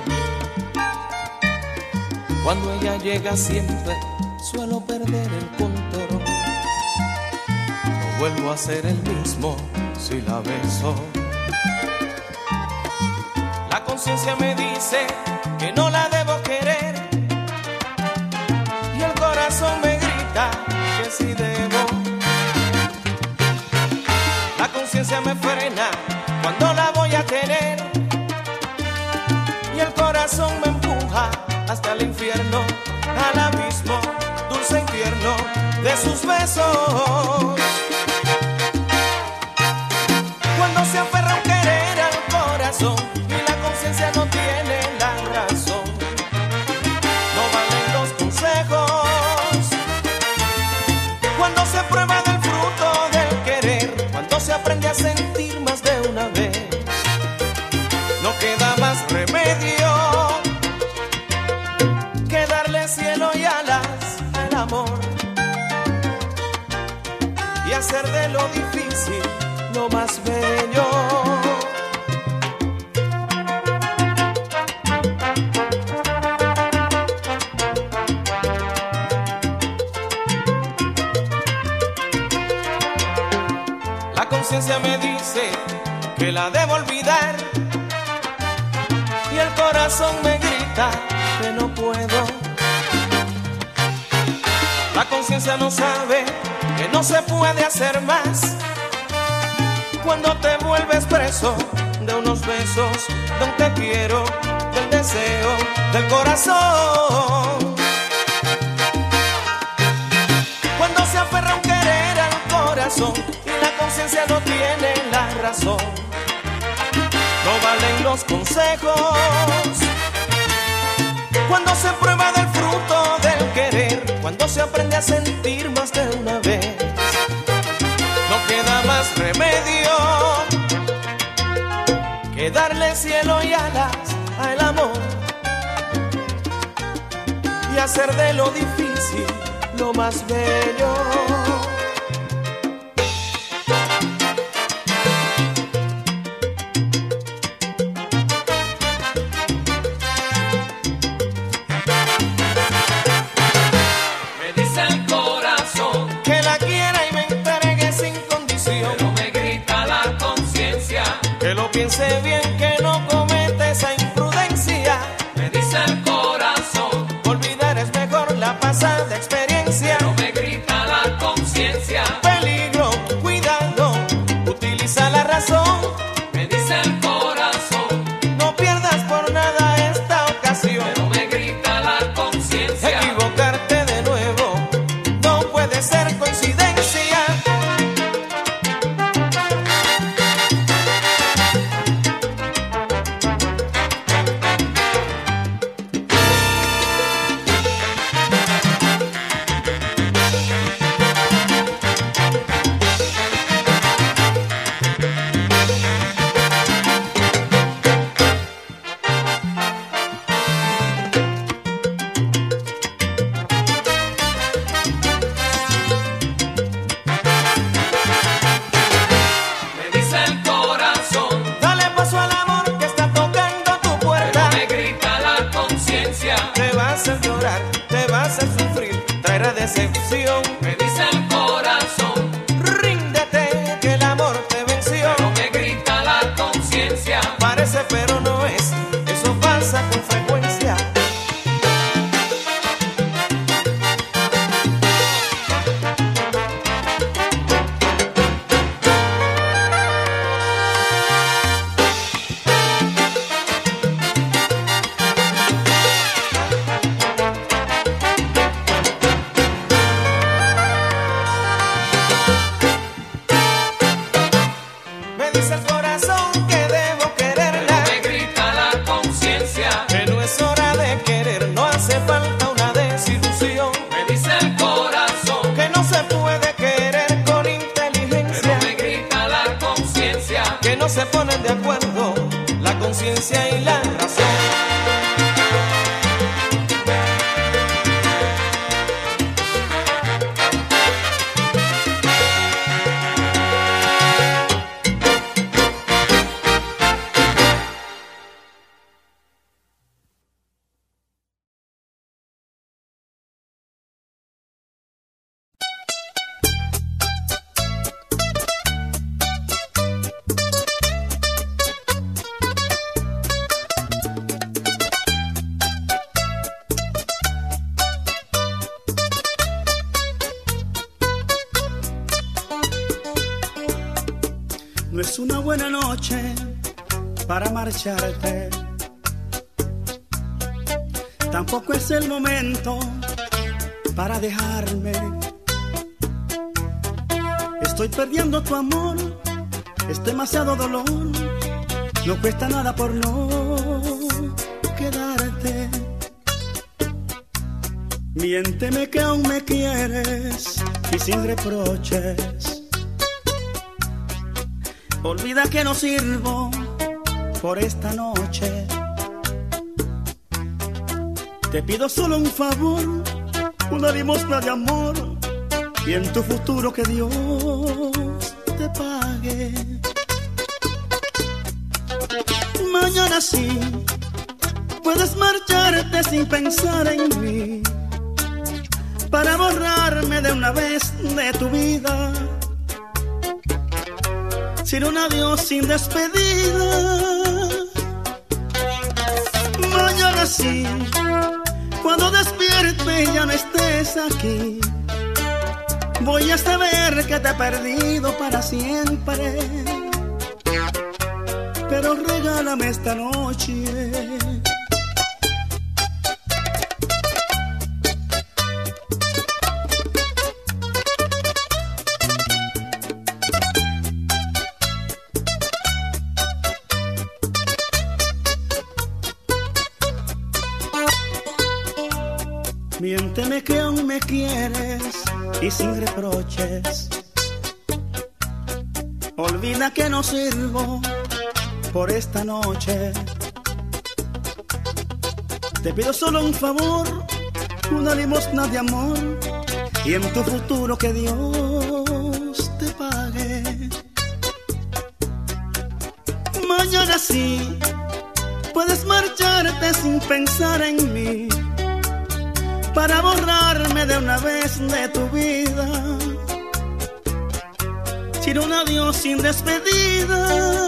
Cuando ella llega siempre suelo perder el control. No vuelvo a ser el mismo si la beso. La conciencia me dice que no la debo querer y el corazón me grita que sí debo. La conciencia me frena cuando la voy a tener y el corazón me empuja hasta el infierno, al abismo dulce y tierno de sus besos. Cuando se aferra un querer al corazón y la conciencia no tiene la razón, no valen los consejos. Cuando se prueba del fruto del querer, cuando se aprende a sentir más de una vez, no queda más remedio que darle cielo y alas al amor y hacer de lo difícil lo más bello. La conciencia me dice que la debo olvidar y el corazón me grita que no puedo. La conciencia no sabe que no se puede hacer más cuando te vuelves preso de unos besos, de un te quiero, del deseo, del corazón. Cuando se aferra un querer al corazón y la conciencia no tiene la razón, no valen los consejos. Cuando se prueba del fruto del querer, cuando se aprende a sentir más de una vez, no queda más remedio que darle cielo y alas al amor y hacer de lo difícil lo más bello. Me dice el corazón que la quiera y me entregue sin decepción. Me dice el corazón, ríndete que el amor te venció. pero me grita la conciencia. Parece pero no es, eso pasa con frecuencia. Me dice el corazón que debo quererla, Me grita la conciencia. que no es hora de querer, no hace falta una desilusión. Me dice el corazón, Que no se puede querer con inteligencia, me grita la conciencia. que no se ponen de acuerdo la conciencia y la razón. No es una buena noche para marcharte, tampoco es el momento para dejarme. Estoy perdiendo tu amor, es demasiado dolor, no cuesta nada por no quedarte. Miénteme que aún me quieres y sin reproches. Olvida que no sirvo por esta noche. Te pido solo un favor, una limosna de amor, y en tu futuro que Dios te pague. Mañana sí, puedes marcharte sin pensar en mí, para borrarme de una vez de tu vida. Sin un adiós, sin despedida. Mañana sí, cuando despierte y ya no estés aquí, voy a saber que te he perdido para siempre. Pero regálame esta noche. Miénteme que aún me quieres y sin reproches. Olvida que no sirvo por esta noche. Te pido solo un favor, una limosna de amor, y en tu futuro que Dios te pague. Mañana sí, puedes marcharte sin pensar en mí, para borrarme de una vez de tu vida. Sin un adiós, sin despedida.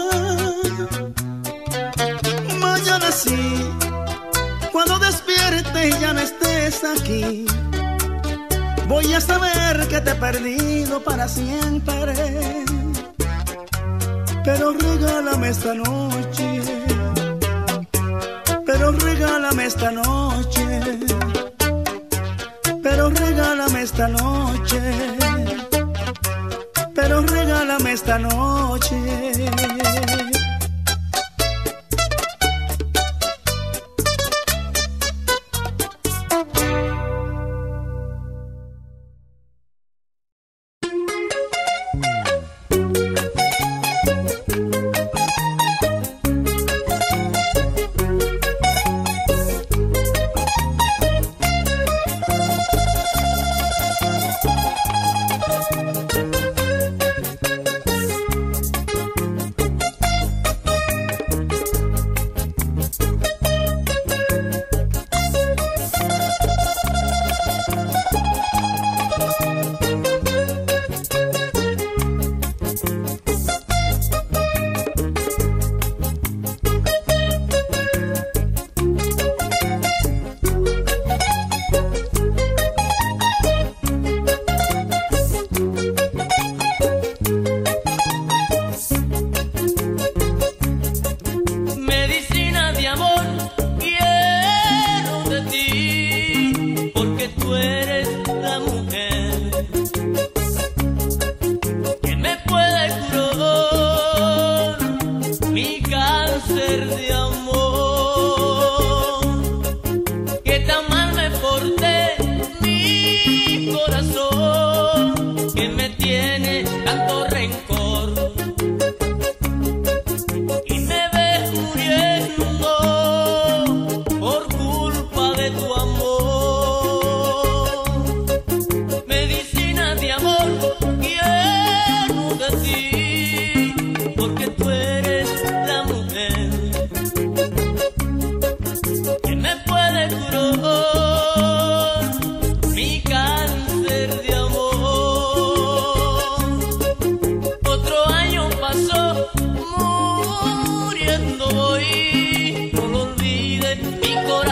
Mañana sí, cuando despierte y ya no estés aquí, voy a saber que te he perdido para siempre. Pero regálame esta noche, pero regálame esta noche, pero regálame esta noche, pero regálame esta noche.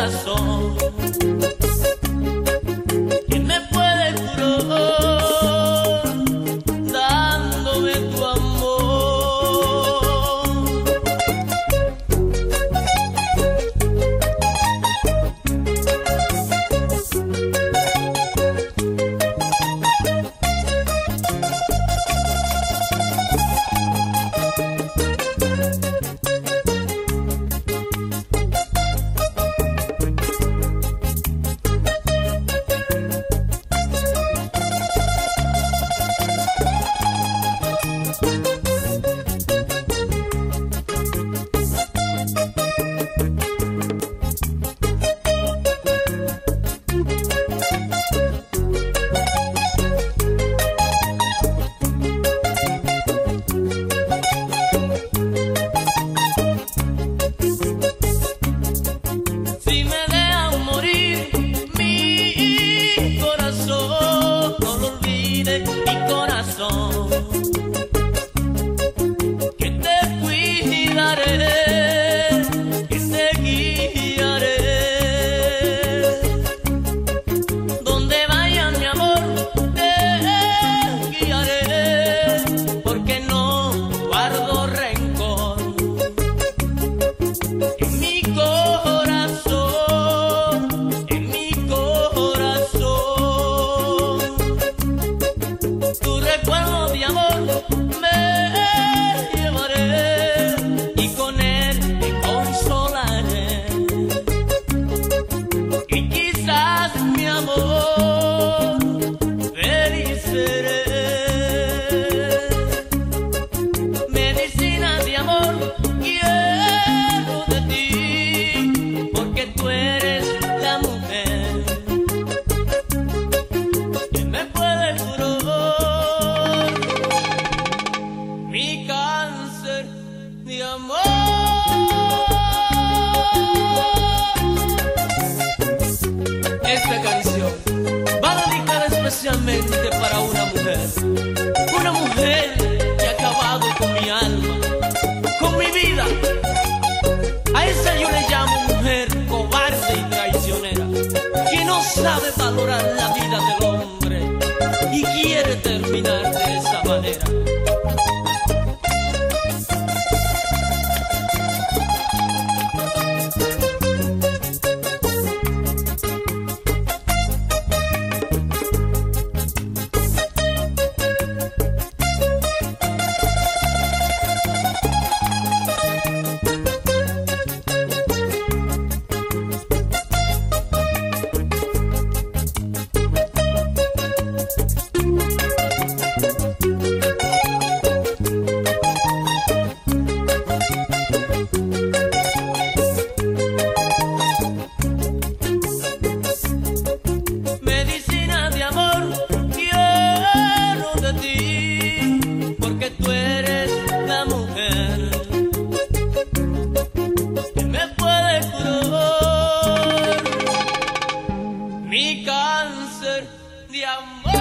corazón. ¿Quién me puede curar dándome tu amor? Si me dejan morir, mi corazón, no lo olvides, mi corazón, que te cuidaré, que te guiaré. Donde vaya mi amor, te guiaré, porque no guardo rencor. En mi corazón, tu recuerdo de amor me llevaré y con él me consolaré. Y quizás mi amor feliz seré. Medicina de amor quiero de ti, porque tú eres la mujer que me puede curar mi cáncer de amor. Esta canción va dedicada especialmente para una mujer que ha acabado con mi alma, con mi vida. A esa yo le llamo mujer cobarde y traicionera, que no sabe valorar la vida del hombre y quiere terminar de esa manera. Medicina de amor quiero de ti, porque tú eres la mujer que me puede curar mi cáncer de amor.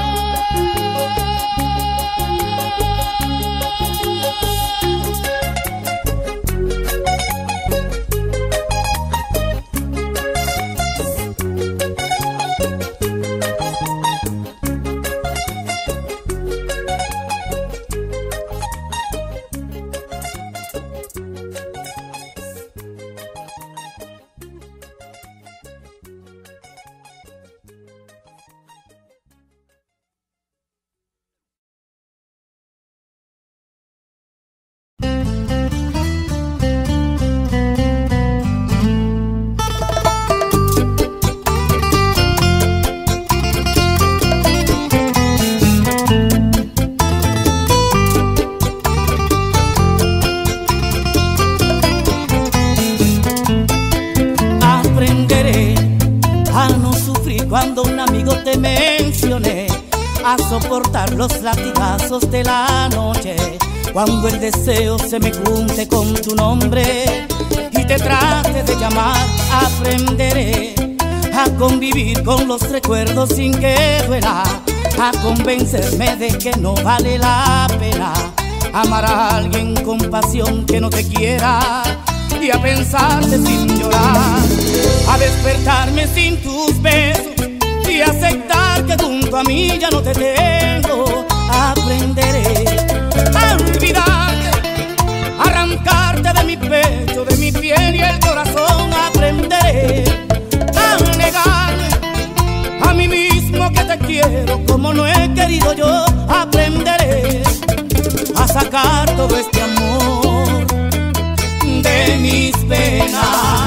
Cuando un amigo te mencioné, a soportar los latigazos de la noche. Cuando el deseo se me junte con tu nombre y te trate de llamar, aprenderé a convivir con los recuerdos sin que duela, a convencerme de que no vale la pena amar a alguien con pasión que no te quiera y a pensarte sin llorar, a despertarme sin tus besos y aceptar que junto a mí ya no te tengo, aprenderé a olvidarte, arrancarte de mi pecho, de mi piel y el corazón. Aprenderé a negarme a mí mismo que te quiero como no he querido yo. Aprenderé a sacar todo este amor de mis penas.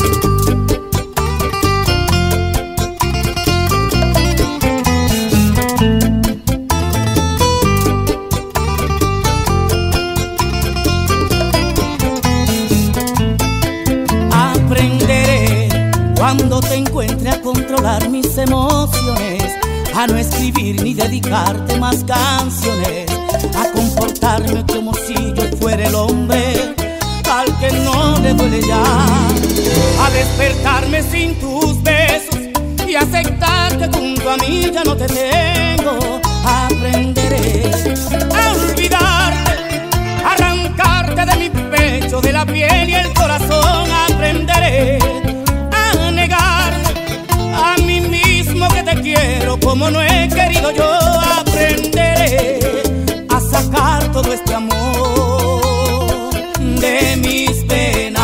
Cuando te encuentre a controlar mis emociones, a no escribir ni dedicarte más canciones, a comportarme como si yo fuera el hombre al que no le duele ya, a despertarme sin tus besos y aceptar que junto a mí ya no te tengo. Aprenderé a olvidarte, arrancarte de mi pecho, de la piel y el corazón. Aprenderé a negarme a mí mismo que te quiero como no he querido yo. Aprenderé a sacar todo este amor de mis penas.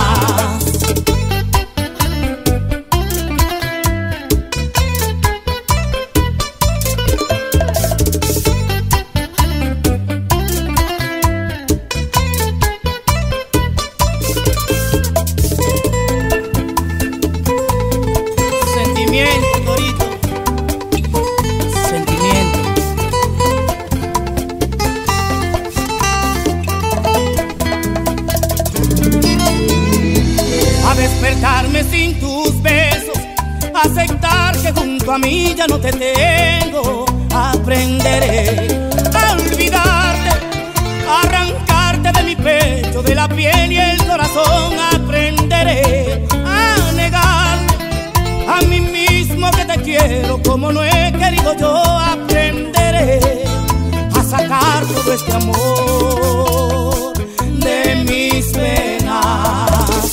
Despertarme sin tus besos, aceptar que junto a mí ya no te tengo. Aprenderé a olvidarte, arrancarte de mi pecho, de la piel y el corazón. Aprenderé a negarme a mí mismo que te quiero como no he querido yo. Aprenderé a sacar todo este amor de mis penas.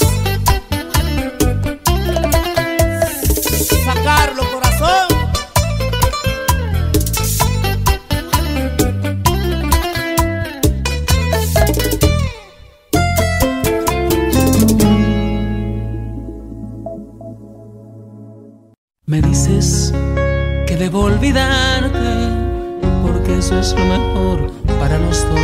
Sacarlo, corazón. Me dices que debo olvidarte porque eso es lo mejor para los dos.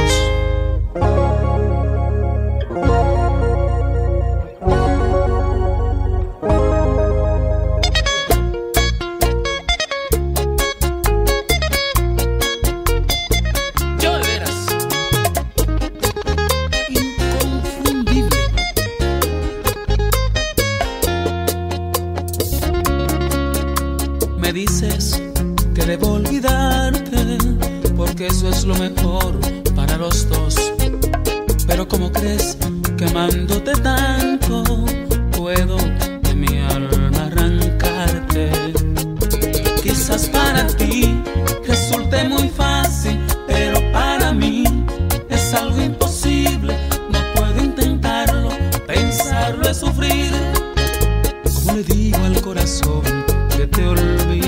Me dices que debo olvidarte porque eso es lo mejor para los dos. Pero ¿cómo crees que amándote tanto puedo de mi alma arrancarte? Quizás para ti resulte muy fácil, pero para mí es algo imposible. No puedo intentarlo, pensarlo es sufrir. ¿Cómo le digo al corazón que te olvide?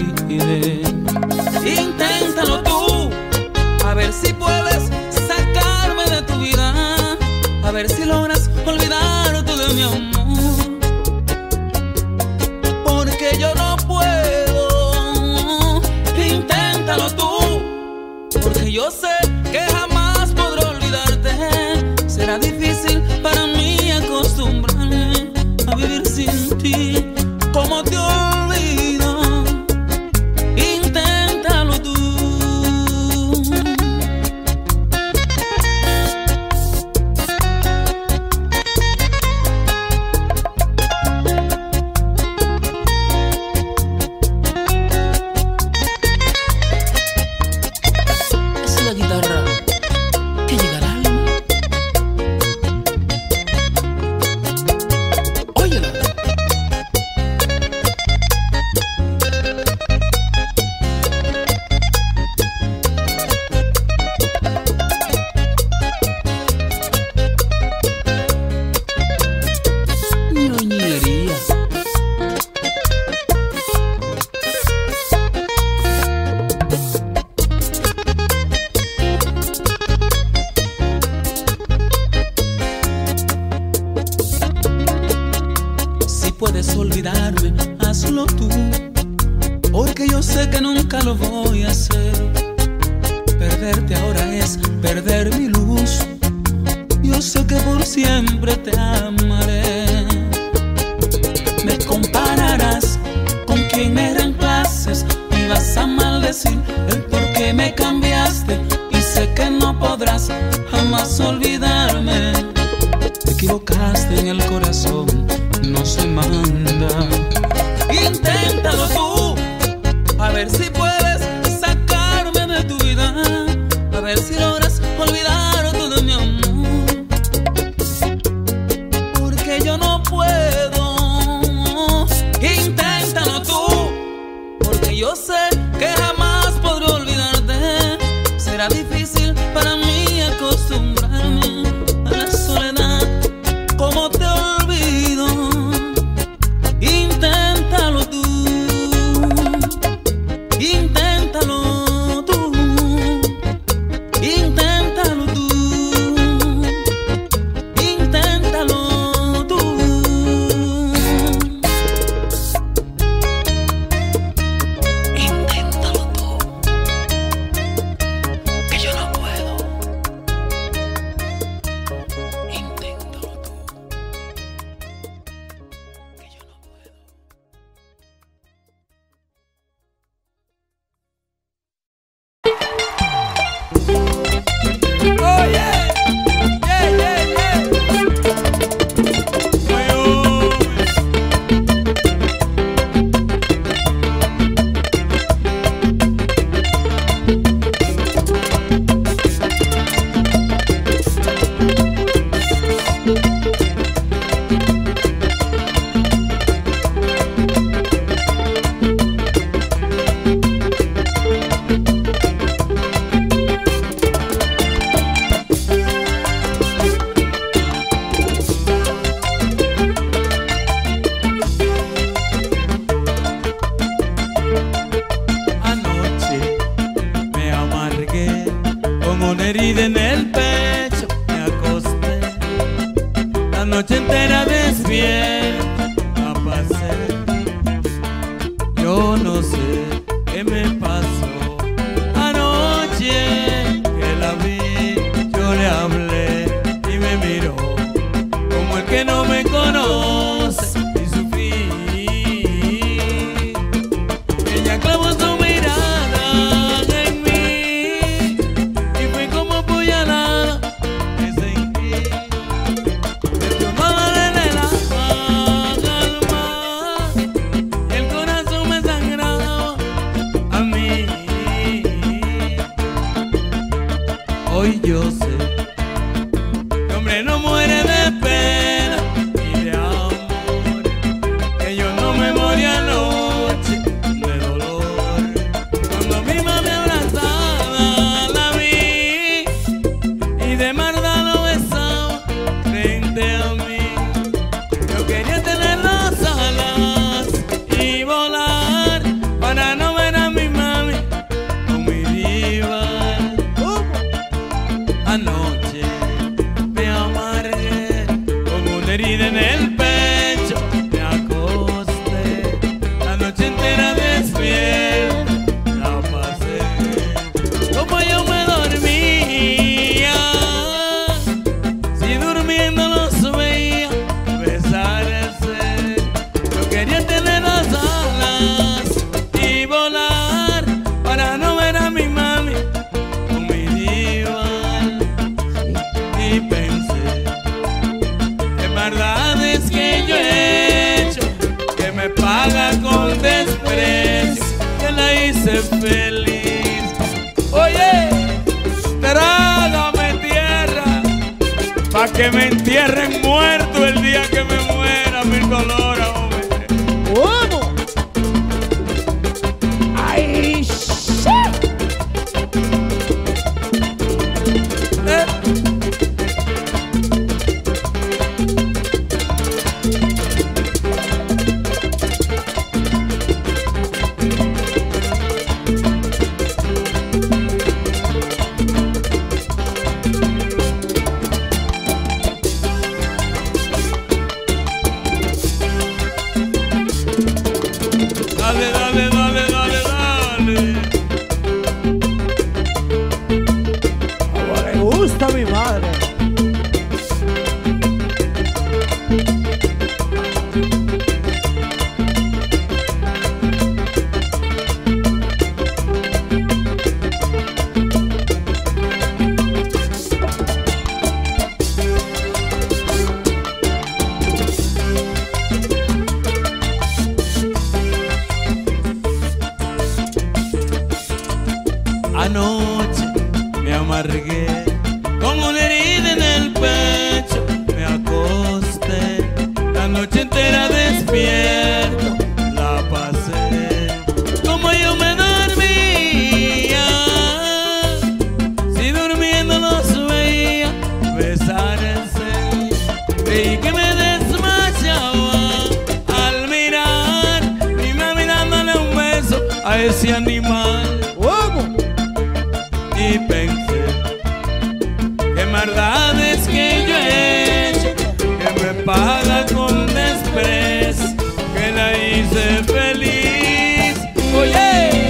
Inténtalo tú, a ver si puedes sacarme de tu vida, a ver si logras olvidarte de mi amor, porque yo no puedo. Inténtalo tú, porque yo sé que jamás podré olvidarte. Será difícil para mí acostumbrarme a vivir sin ti. ¿Cómo te olvido? Inténtalo tú. Esa es la guitarra. olvidarme, hazlo tú, porque yo sé que nunca lo voy a hacer. Perderte ahora es perder mi luz. Yo sé que por siempre te amaré. Me compararás con quien me reemplaces y vas a maldecir el por qué me cambiaste. Y sé que no podrás jamás olvidarme. Te equivocaste en el corazón, no se manda. Inténtalo tú, a ver si puedes sacarme de tu vida, a ver si logras olvidar todo mi amor, porque yo no puedo. Inténtalo tú, porque yo sé que jamás podré olvidarte. Será difícil para mí acostumbrarme a la soledad, como te olvido. Inténtalo tú, inténtalo tú, inténtalo tú, inténtalo tú. Inténtalo tú, que yo no puedo. Inténtalo tú, que yo no puedo. Oh yeah, yeah, yeah, yeah. Anoche me amargué con una herida en el pecho, me acosté la noche entera despierta, la pasé. Yo no sé qué me pasó anoche que la vi, yo le hablé y me miró como el que no me conoce y sufrí. Ella clavó su mirada en mí y fui como puñalada, me sentí destrozada en el alma y el corazón me sangraba a mí. Hoy yo sé que hombre no muere de pena y de amor, que yo no me morí anoche de dolor. Cuando mi mami abrazada la vi y de maldad lo besaba frente a mí, yo quería tener las alas y volar para no ver a mi mami con mi rival. Anoche me amargué con una herida en el pecho, me acosté la noche entera despierta, la pasé como yo me dormía, si durmiendo los veía besarse. Yo quería tener las alas y volar para no ver a mi mami con mi rival. Y pensé, en verdad es que yo he hecho que me paga con desprecio, que la hice feliz. Oye, trágame tierra, pa' que me entierren muerto el día que me muera, mi dolor, hombre. ¿Cómo? ¡Ay, shit! Dale, dale, dale, dale, dale. Como le gusta a mi madre. Anoche me amargué con una herida en el pecho, me acosté la noche entera despierto, la pasé como yo me dormía, si durmiendo nos veía besarse, creí que me desmayaba al mirar mi mami dándole un beso a ese animal. Y pensé, qué maldades que yo he hecho, que me paga con desprecio, que la hice feliz. Oye.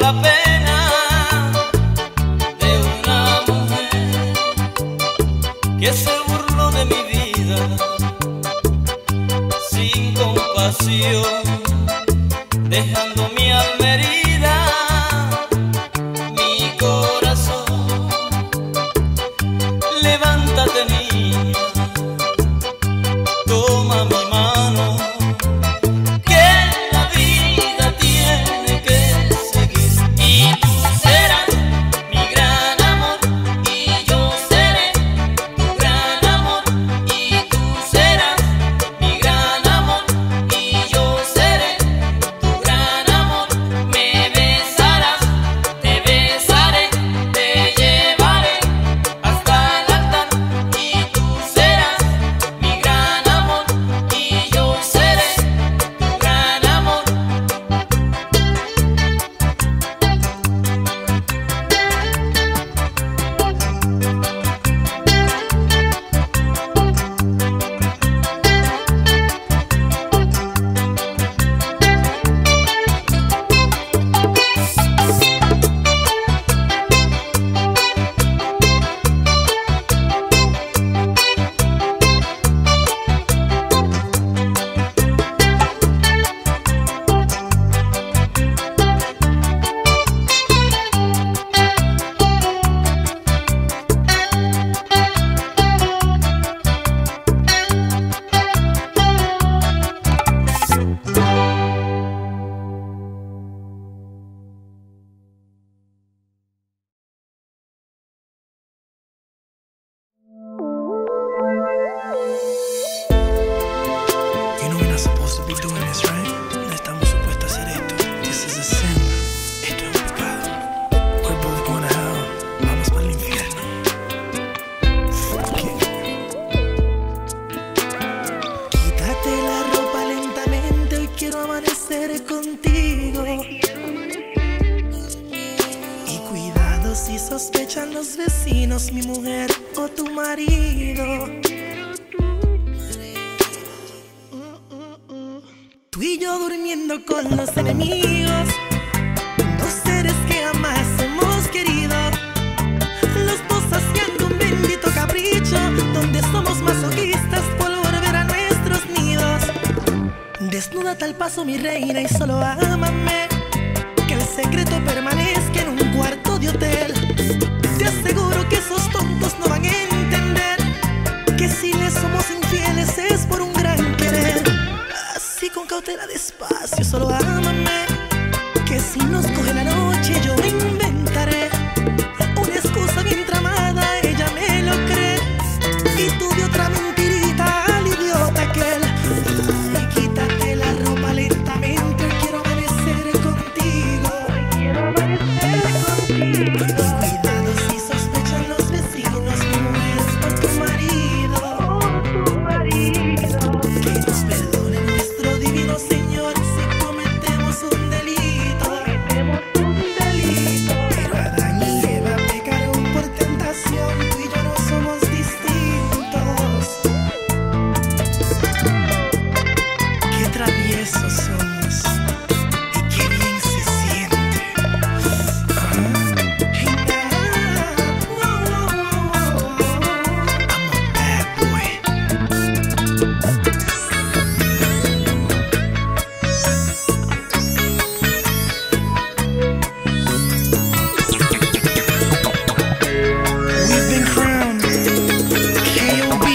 la pena de una mujer que se burló de mi vida sin compasión, dejando mi alma herida, mi corazón. Levántate, niña, toma mi mano, que la vida tiene que seguir. Y tú serás mi gran amor, y yo seré tu gran amor. Y tú serás mi gran amor, y yo seré tu gran amor. Me besarás, te besaré, te llevaré hasta el altar. Y tú serás mi gran amor, y yo seré tu gran amor. You know we're not supposed to be doing this, right? No estamos supuestos a hacer esto. This is a sin. Esto es un pecado. We're both going to hell. Vamos para el infierno. Fuck it. Quítate la ropa lentamente, hoy quiero amanecer contigo. Y cuidado si sospechan los vecinos, mi mujer o tu marido. Tú y yo durmiendo con los enemigos, dos seres que jamás hemos querido, los dos haciendo un bendito capricho, donde somos masoquistas por volver a nuestros nidos. Desnúdate al paso, mi reina, y solo ámame, que el secreto permanezca en un cuarto de hotel. Te aseguro que esos tontos no van a entender que si les somos infieles es por un gran querer. Así con cautela, despacio, solo ámame, que si nos coge la noche yo me inventaré una excusa bien tramada, ella me lo cree, y tú de otra mentirita al idiota aquel. Ay, quítate la ropa lentamente, quiero amanecer contigo. Cuidado si sospechan los vecinos, mi mujer o tu marido. Que nos perdone nuestro divino Señor si cometemos un delito. Pero Adán y Eva pecaron por tentación, tú y yo no somos distintos. Qué traviesos somos y qué bien se siente. We've been crowned KOB.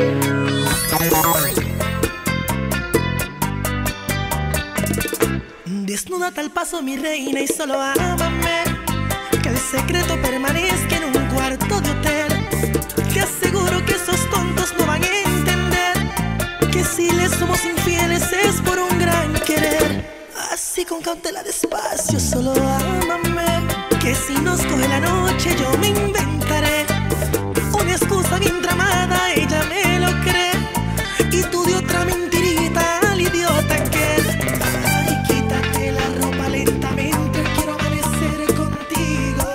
Desnúdate al paso, mi reina, y solo ámame, que el secreto permanezca en un cuarto de hotel. Te aseguro que esos tontos no van a entender que si les somos infieles es por un gran querer. Así con cautela, despacio, solo ámame, que si nos coge la noche yo me inventaré una excusa bien tramada, ella me lo cree, y tú de otra mentirita al idiota aquel. Ay, quítate la ropa lentamente, quiero amanecer contigo.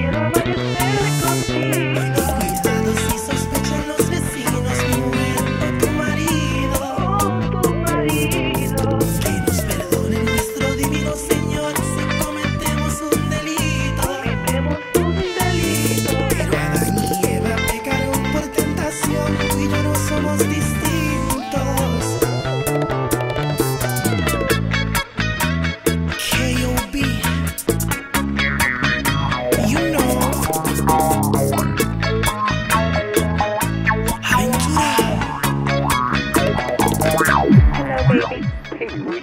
Cuidado si sospechan los vecinos, mi mujer o tu marido. Que nos perdone nuestro divino Señor si cometemos un delito.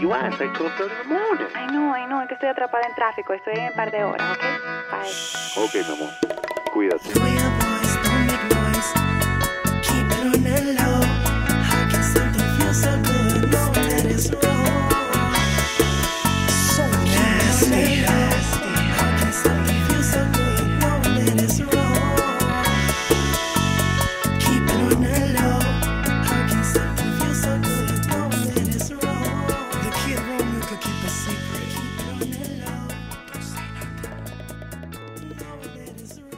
you asked, like 12:30 in the morning. I know, es que estoy atrapada en tráfico. Estoy en un par de horas, ¿ok? Bye. Ok, mi amor. Cuídate. Keep it on the low. How can something feel so good knowing that it's wrong? So nasty. How can something feel so good knowing that it's wrong? Keep it on the low. How can something feel so good knowing that it's wrong? The kid Romeo could keep a secret. Keep it on the low. Don't say nothing. Knowing that it's wrong.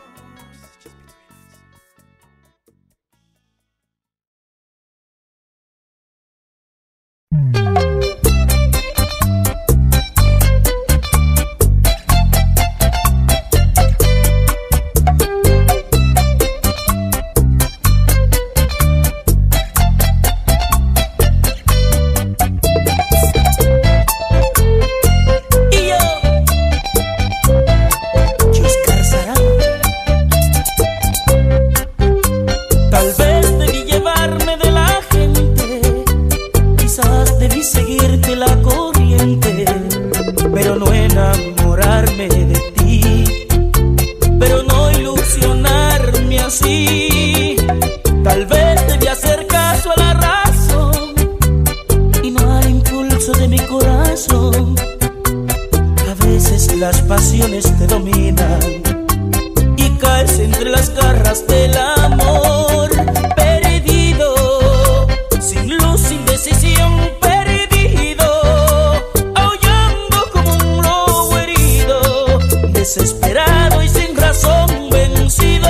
Tal vez debí llevarme de la gente, quizás debí seguirte la corriente, pero no enamorarme de ti, pero no ilusionarme así. Tal vez debí hacer caso a la razón y no al impulso de mi corazón. A veces las pasiones te dominan y caes entre las garras del amor. Perdido, sin luz, sin decisión, perdido, aullando como un lobo herido, desesperado y sin razón vencido.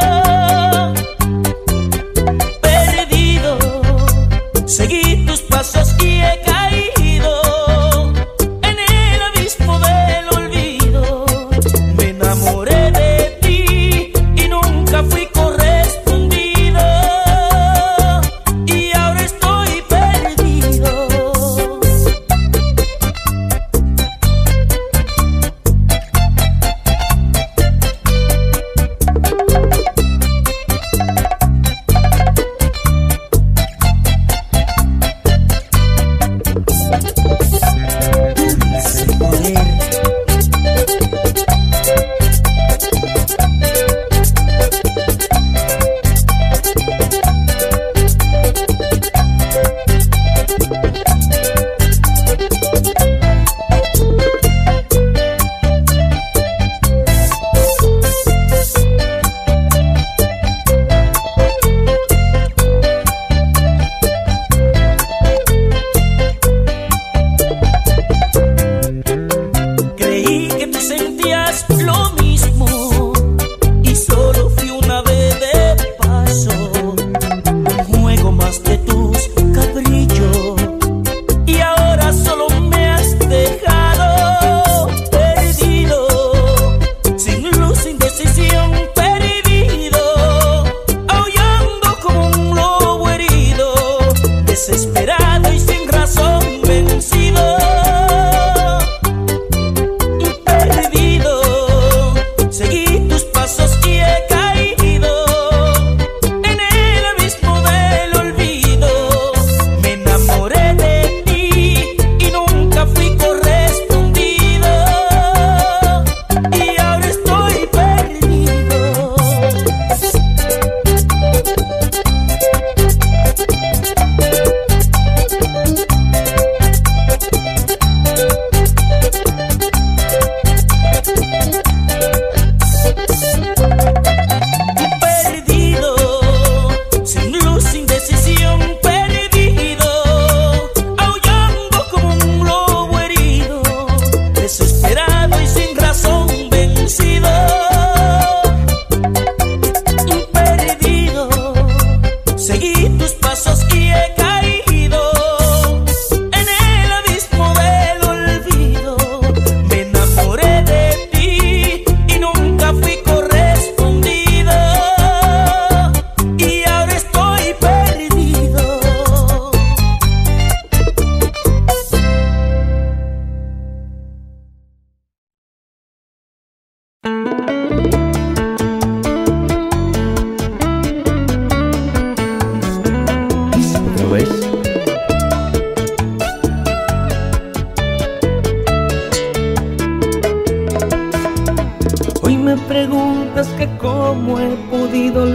Perdido, seguí tus pasos y he caído en el abismo del olvido. Me enamoré de ti y nunca fui correspondido.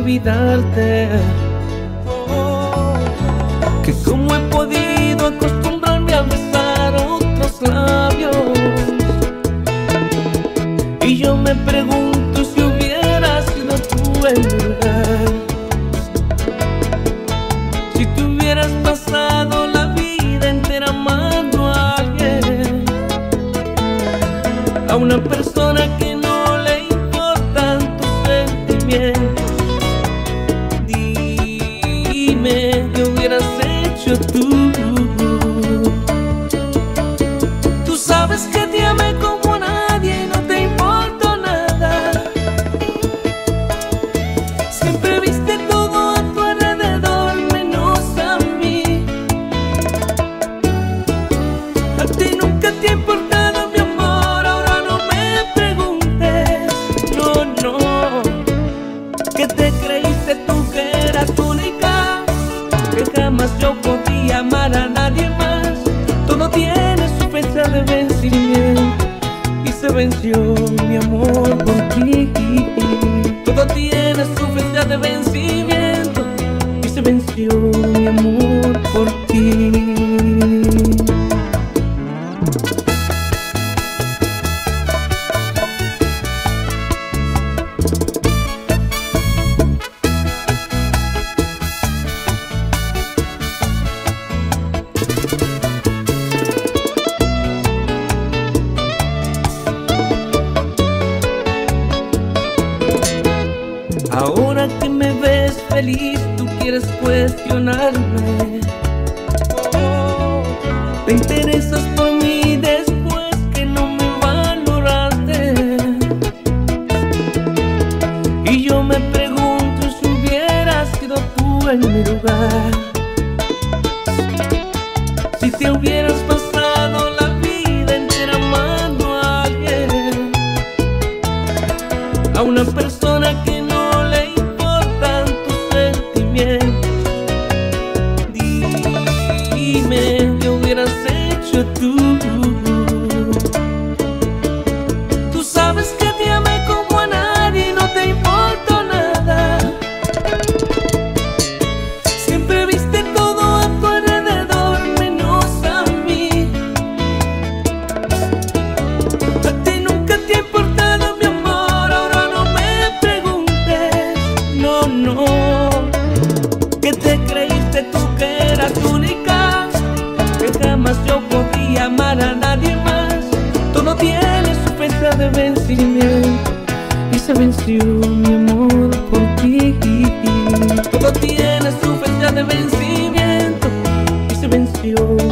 olvidarte. Que cómo he podido acostumbrarme a besar otros labios. Y yo me pregunto si hubieras sido tú en mi lugar. Si tú hubieras pasado la vida entera amando a alguien, a una persona que no le importan tus sentimientos. Dime qué hubieras hecho tú. Tú sabes que te amé como a nadie y no te importó nada. Siempre viste todo a tu alrededor menos a mí. A ti nunca te ha importado mi amor, ahora no me preguntes. No, no, que te creíste tú que eras única, que jamás yo podía amar a nadie más. Todo tiene su fecha de vencimiento y se venció mi amor por ti. Todo tiene su fecha de vencimiento y se venció mi amor por ti. Ahora que me ves feliz, tú quieres cuestionarme. Te interesas por mí después que no me valoraste. Y yo me pregunto si hubieras sido tú en mi lugar. Si te hubieras pasado la vida entera amando a alguien, a una persona que no tú. Tú sabes que te amé como a nadie y no te importó nada. Siempre viste todo a tu alrededor menos a mí. A ti nunca te ha importado mi amor, ahora no me preguntes. No, no, que te creíste tú que eras única, que jamás yo podía amar a nadie más. Todo tiene su fecha de vencimiento y se venció mi amor por ti. Todo tiene su fecha de vencimiento y se venció